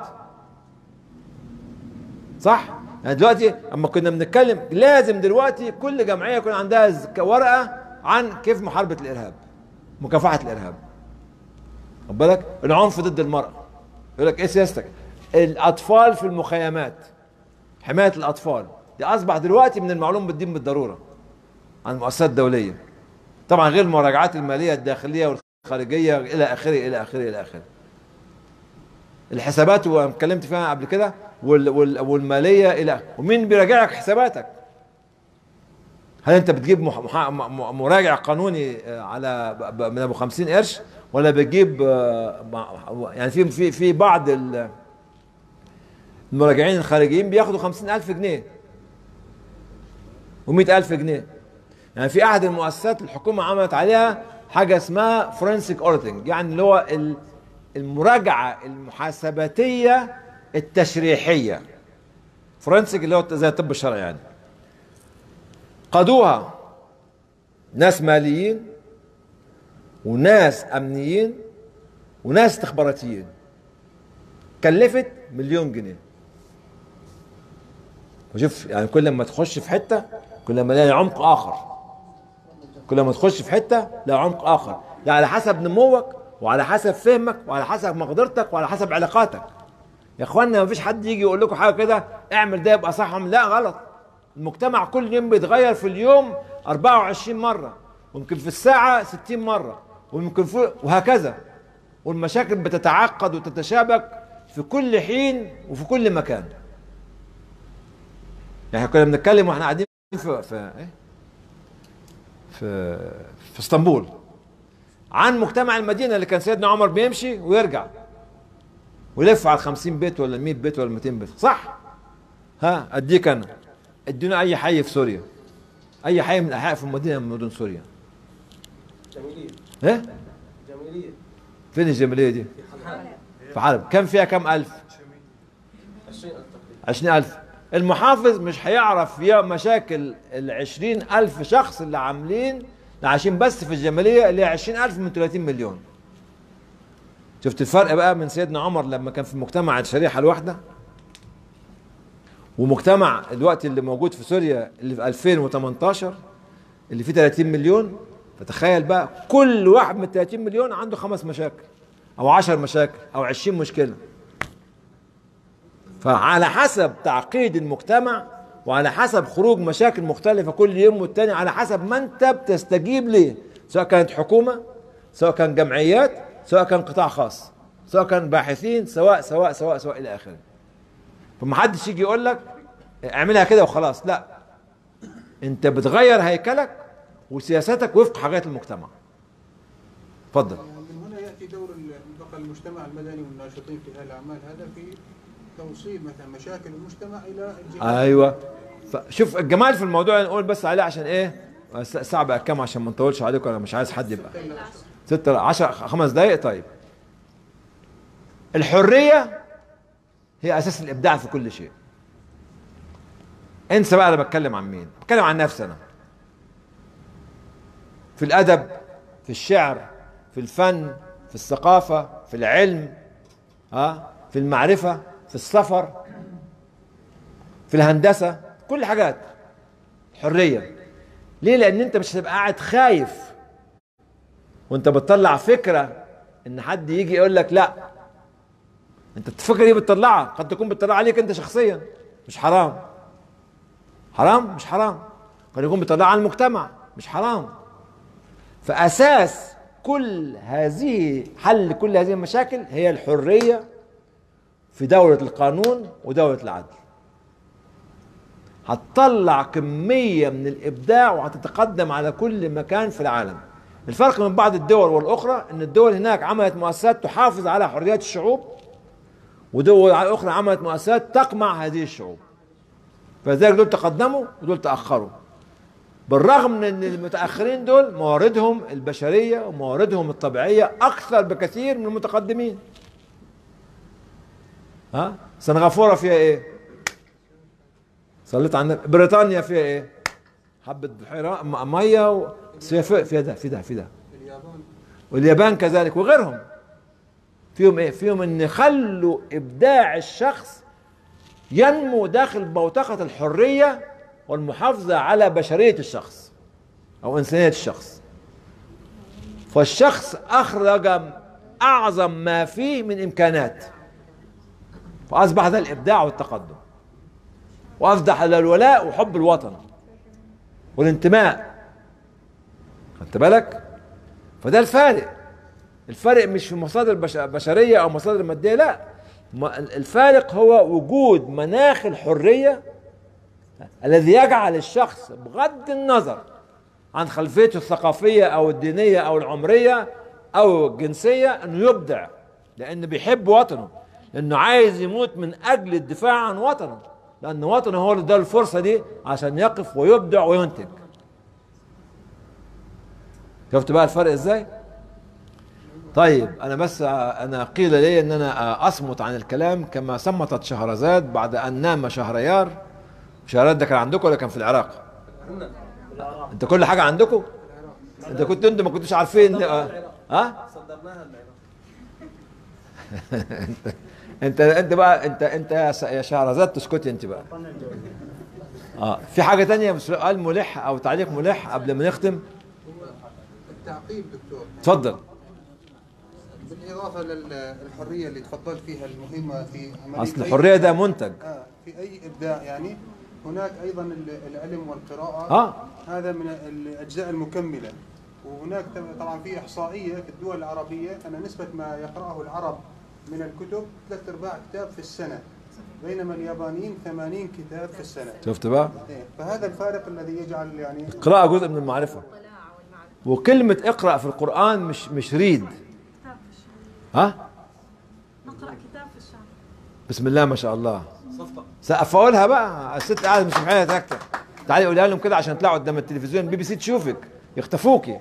صح؟ يعني دلوقتي اما كنا بنتكلم لازم دلوقتي كل جمعيه يكون عندها ورقه عن كيف محاربه الارهاب، مكافحه الارهاب. خد بالك؟ العنف ضد المراه. يقول لك ايه سياستك؟ الاطفال في المخيمات، حمايه الاطفال، دي اصبح دلوقتي من المعلوم بالدين بالضروره عن المؤسسات الدوليه. طبعا غير المراجعات الماليه الداخليه والخارجيه الى اخره الى اخره الى اخره. الحسابات واتكلمت فيها قبل كده والماليه الى، ومين بيراجع لك حساباتك؟ هل انت بتجيب مراجع قانوني على من ابو خمسين قرش، ولا بتجيب يعني في في في بعض المراجعين الخارجيين بياخدوا خمسين ألف جنيه ومئة ألف جنيه. يعني في احد المؤسسات الحكومه عملت عليها حاجه اسمها فرنسيك اورتنج، يعني اللي هو المراجعه المحاسباتيه التشريحيه. فرنسيك اللي هو زي الطب الشرعي يعني. قادوها ناس ماليين وناس امنيين وناس استخباراتيين، كلفت مليون جنيه. وشوف يعني كل ما تخش في حته كل ما تلاقي عمق اخر، كل ما تخش في حته لا عمق اخر، لا على حسب نموك وعلى حسب فهمك وعلى حسب مقدرتك وعلى حسب علاقاتك. يا اخوانا ما فيش حد يجي يقول لكم حاجه كده اعمل ده يبقى صح، لا غلط. المجتمع كل يوم بيتغير، في اليوم أربعة وعشرين مره، ويمكن في الساعه ستين مره، ويمكن في وهكذا. والمشاكل بتتعقد وتتشابك في كل حين وفي كل مكان. يعني كنا بنتكلم واحنا قاعدين في في ايه في في اسطنبول عن مجتمع المدينه اللي كان سيدنا عمر بيمشي ويرجع ويلف على خمسين بيت ولا مية بيت ولا مئتين بيت، صح؟ ها اديك انا، ادينا اي حي في سوريا، اي حي من الاحياء في مدينه من مدن سوريا. جميليه. ايه؟ جميليه. فين الجماليه دي؟ في حلب. في حلب. كم فيها كم الف؟ عشرين ألف تقريبا. عشرين ألف. المحافظ مش هيعرف فيها مشاكل ال عشرين ألف شخص اللي عاملين اللي عايشين بس في الجماليه اللي هي عشرين ألف من ثلاثين مليون. شفت الفرق بقى من سيدنا عمر لما كان في مجتمع الشريحه الواحده ومجتمع الوقت اللي موجود في سوريا اللي في ألفين وثمانية اللي فيه ثلاثين مليون. فتخيل بقى كل واحد من ثلاثين مليون عنده خمس مشاكل او عشر مشاكل او عشرين مشكله. فعلى حسب تعقيد المجتمع وعلى حسب خروج مشاكل مختلفه كل يوم والتاني، على حسب ما انت بتستجيب ليه، سواء كانت حكومه سواء كان جمعيات سواء كان قطاع خاص سواء كان باحثين سواء سواء سواء سواء الى اخره. فمحدش يجي يقول لك اعملها كده وخلاص، لا، انت بتغير هيكلك وسياستك وفق حاجات المجتمع. اتفضل. من هنا ياتي دور بقى المجتمع المدني والناشطين في هذه الاعمال هذا في توصيل مثلا مشاكل المجتمع الى الجهات. ايوه. فشوف الجمال في الموضوع نقول بس عليه عشان ايه الساعه بقى كام عشان ما نطولش عليكم، انا مش عايز حد يبقى ستة عشرة خمس دقايق. طيب الحريه هي اساس الابداع في كل شيء. انسى بقى انا بتكلم عن مين، بتكلم عن نفسي انا. في الادب، في الشعر، في الفن، في الثقافه، في العلم، ها، في المعرفه، في السفر، في الهندسه، كل حاجات حريه. ليه؟ لان انت مش هتبقى قاعد خايف وانت بتطلع فكره ان حد يجي يقول لك لا، انت الفكره دي بتطلعها قد تكون بتطلعها عليك انت شخصيا، مش حرام. حرام؟ مش حرام. قد يكون بتطلعها على المجتمع، مش حرام. فاساس كل هذه حل كل هذه المشاكل هي الحريه في دوله القانون ودوله العدل. هتطلع كميه من الابداع وهتتقدم على كل مكان في العالم. الفرق من بعض الدول والاخرى ان الدول هناك عملت مؤسسات تحافظ على حريات الشعوب، ودول اخرى عملت مؤسسات تقمع هذه الشعوب. فلذلك دول تقدموا ودول تاخروا. بالرغم من ان المتاخرين دول مواردهم البشريه ومواردهم الطبيعيه اكثر بكثير من المتقدمين. ها؟ سنغافوره فيها ايه؟ صليت على النبي. بريطانيا فيها ايه؟ حبه بحيره ميه و... فيها ده في ده في ده. واليابان كذلك وغيرهم. فيهم ايه؟ فيهم ان يخلوا ابداع الشخص ينمو داخل بوتقة الحرية والمحافظة على بشرية الشخص او انسانية الشخص. فالشخص اخرج اعظم ما فيه من امكانات، فاصبح ذا الابداع والتقدم، واصبح الولاء وحب الوطن والانتماء. خدت بالك؟ فده الفارق. الفارق مش في مصادر بشرية او مصادر مادية، لا، الفارق هو وجود مناخ الحرية الذي يجعل الشخص بغض النظر عن خلفيته الثقافية او الدينية او العمرية او الجنسية انه يبدع، لانه بيحب وطنه، لانه عايز يموت من اجل الدفاع عن وطنه، لان وطنه هو اللي اداله الفرصة دي عشان يقف ويبدع وينتج. شفت بقى الفرق ازاي؟ طيب انا بس انا قيل لي ان انا اصمت عن الكلام كما صمتت شهرزاد بعد ان نام شهريار. شهرزاد ده كان عندكم ولا كان في العراق؟ انت كل حاجه عندكم؟ انت كنت انتوا ما كنتوش عارفين اه ها؟ صدرناها العراق. انت انت بقى انت انت يا شهرزاد تسكتي انت بقى. اه في حاجه تانية سؤال ملح او تعليق ملح قبل ما نختم؟ التعقيب دكتور. اتفضل. بالاضافه للحريه اللي تفضلت فيها المهمه في عمليه اصل الحريه ده منتج. آه في اي ابداع يعني هناك ايضا العلم والقراءه اه هذا من الاجزاء المكمله. وهناك طبعا في احصائيه في الدول العربيه ان نسبه ما يقراه العرب من الكتب ثلاث ارباع كتاب في السنه، بينما اليابانيين ثمانين كتاب في السنه. شفت بقى؟ إيه. فهذا الفارق الذي يجعل يعني القراءة جزء من المعرفة. وكلمة اقرأ في القرآن مش مش ريد. ها؟ نقرأ كتاب في الشهر. بسم الله ما شاء الله. سقف اقولها بقى، الست قاعدة مش محتاجة تكتب. تعالي قولها لهم كده عشان تطلعوا قدام التلفزيون بي بي سي تشوفك يخطفوكي.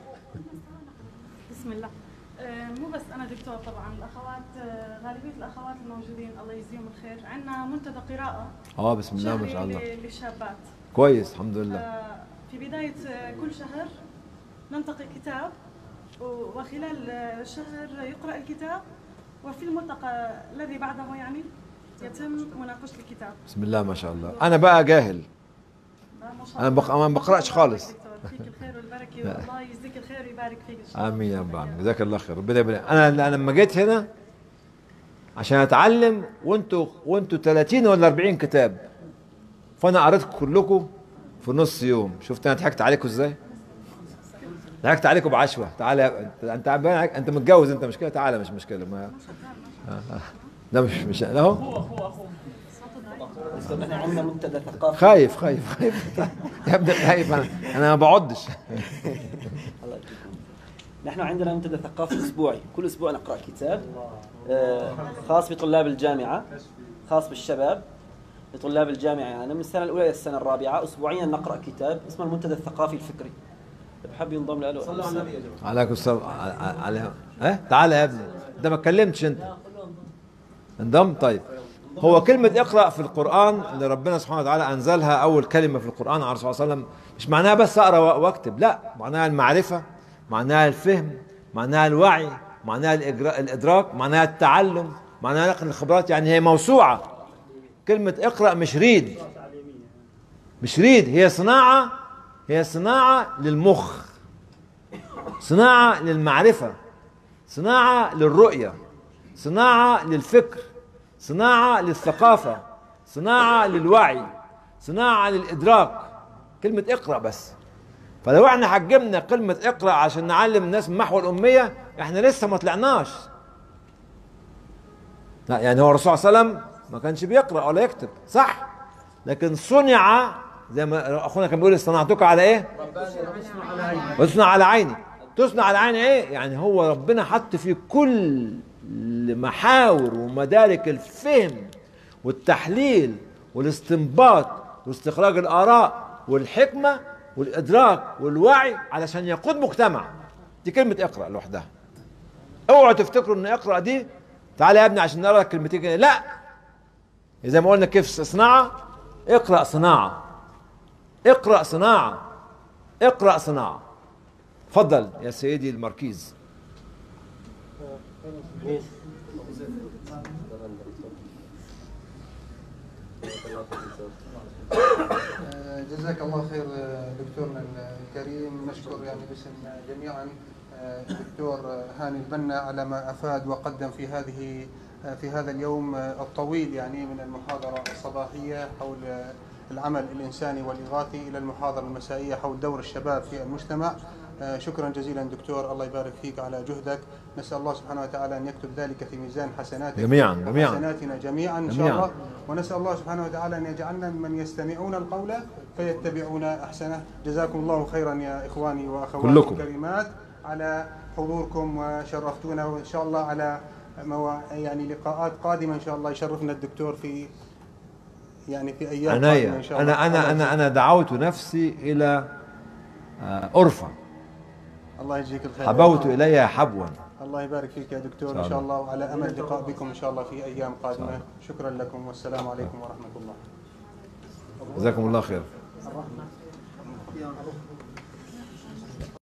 بسم الله. آه مو بس انا دكتور طبعا، الاخوات آه غالبيه الاخوات الموجودين الله يجزيهم الخير، عندنا منتدى قراءه اه بسم الله ما شاء الله. للشابات. كويس الحمد لله. آه في بدايه آه كل شهر ننتقي كتاب، وخلال الشهر يقرأ الكتاب، وفي الملتقى الذي بعده يعني يتم مناقشة الكتاب. بسم الله ما شاء الله. أنا بقى جاهل. أنا بق... ما بقرأش خالص. فيك الخير والبركة والله يجزيك الخير ويبارك فيك إن شاء الله. آمين يا رب العالمين، جزاك الله خير، ربنا يبارك. أنا أنا لما جيت هنا عشان أتعلم وأنتوا وأنتوا ثلاثين ولا أربعين كتاب، فأنا قريتكم كلكم في نص يوم. شفت أنا ضحكت عليكم إزاي؟ ضحكت عليكم بعشوة. تعالى انت انت انت متجوز انت مش كده؟ تعالى مش مشكله. ما ده مش مش اهو. هو هو هو احنا عندنا منتدى ثقافي. خايف خايف خايف يا ابني خايف. انا انا ما بقعدش. الله يكرمكم. نحن عندنا منتدى ثقافي اسبوعي، كل اسبوع نقرا كتاب خاص بطلاب الجامعه، خاص بالشباب لطلاب الجامعه. يعني من السنه الاولى الى السنه الرابعه اسبوعيا نقرا كتاب اسمه المنتدى الثقافي الفكري. بحب ينضم له. صلوا على النبي يا جماعه. عليكم السلام. على ها تعالى يا ابني، انت ما اتكلمتش انت. انضم. طيب هو كلمة اقرأ في القرآن اللي ربنا سبحانه وتعالى أنزلها أول كلمة في القرآن على الرسول صلى الله عليه وسلم، مش معناها بس أقرأ وأكتب، لا، معناها المعرفة، معناها الفهم، معناها الوعي، معناها الإدراك، معناها التعلم، معناها نقل الخبرات. يعني هي موسوعة. كلمة اقرأ مش ريد، مش ريد، هي صناعة، هي صناعة للمخ، صناعة للمعرفة، صناعة للرؤية، صناعة للفكر، صناعة للثقافة، صناعة للوعي، صناعة للإدراك. كلمة اقرأ بس. فلو احنا حجمنا كلمة اقرأ عشان نعلم الناس من محو الأمية، احنا لسه ما طلعناش. لا يعني هو الرسول صلى الله عليه وسلم ما كانش بيقرأ ولا يكتب، صح؟ لكن صنع زي ما اخونا كان بيقول صنعتك على ايه؟ وتصنع على عيني. تصنع على عيني ايه؟ يعني هو ربنا حط في كل محاور ومدارك الفهم والتحليل والاستنباط واستخراج الآراء والحكمة والإدراك والوعي علشان يقود مجتمع. دي كلمة اقرأ لوحدها. اوعوا تفتكروا ان اقرأ دي تعالى يا ابني عشان نقرأ كلمتين كده، لا. زي ما قلنا كيف صناعة، اقرأ صناعة، اقرأ صناعة، اقرأ صناعة. تفضل يا سيدي المركيز. جزاك الله خير دكتورنا الكريم. نشكر يعني باسم جميعا الدكتور هاني البنا على ما افاد وقدم في هذه في هذا اليوم الطويل يعني من المحاضره الصباحيه حول العمل الانساني والاغاثي الى المحاضره المسائيه حول دور الشباب في المجتمع. شكرا جزيلا دكتور، الله يبارك فيك على جهدك. نسال الله سبحانه وتعالى ان يكتب ذلك في ميزان حسناتك جميعا جميعا حسناتنا جميعا ان شاء الله. ونسال الله سبحانه وتعالى ان يجعلنا ممن يستمعون القول فيتبعون احسنه. جزاكم الله خيرا يا اخواني واخواتي الكريمات على حضوركم وشرفتونا، وان شاء الله على مو... يعني لقاءات قادمه ان شاء الله يشرفنا الدكتور في يعني في ايام قادمه ان شاء الله. انا انا انا انا دعوت نفسي الى أرفع. الله يجزيك الخير. حبوت الي حبوا. الله يبارك فيك يا دكتور ان شاء الله، وعلى امل لقاء بكم ان شاء الله في ايام قادمه. شكرا لكم والسلام عليكم ورحمه الله. جزاكم الله خير.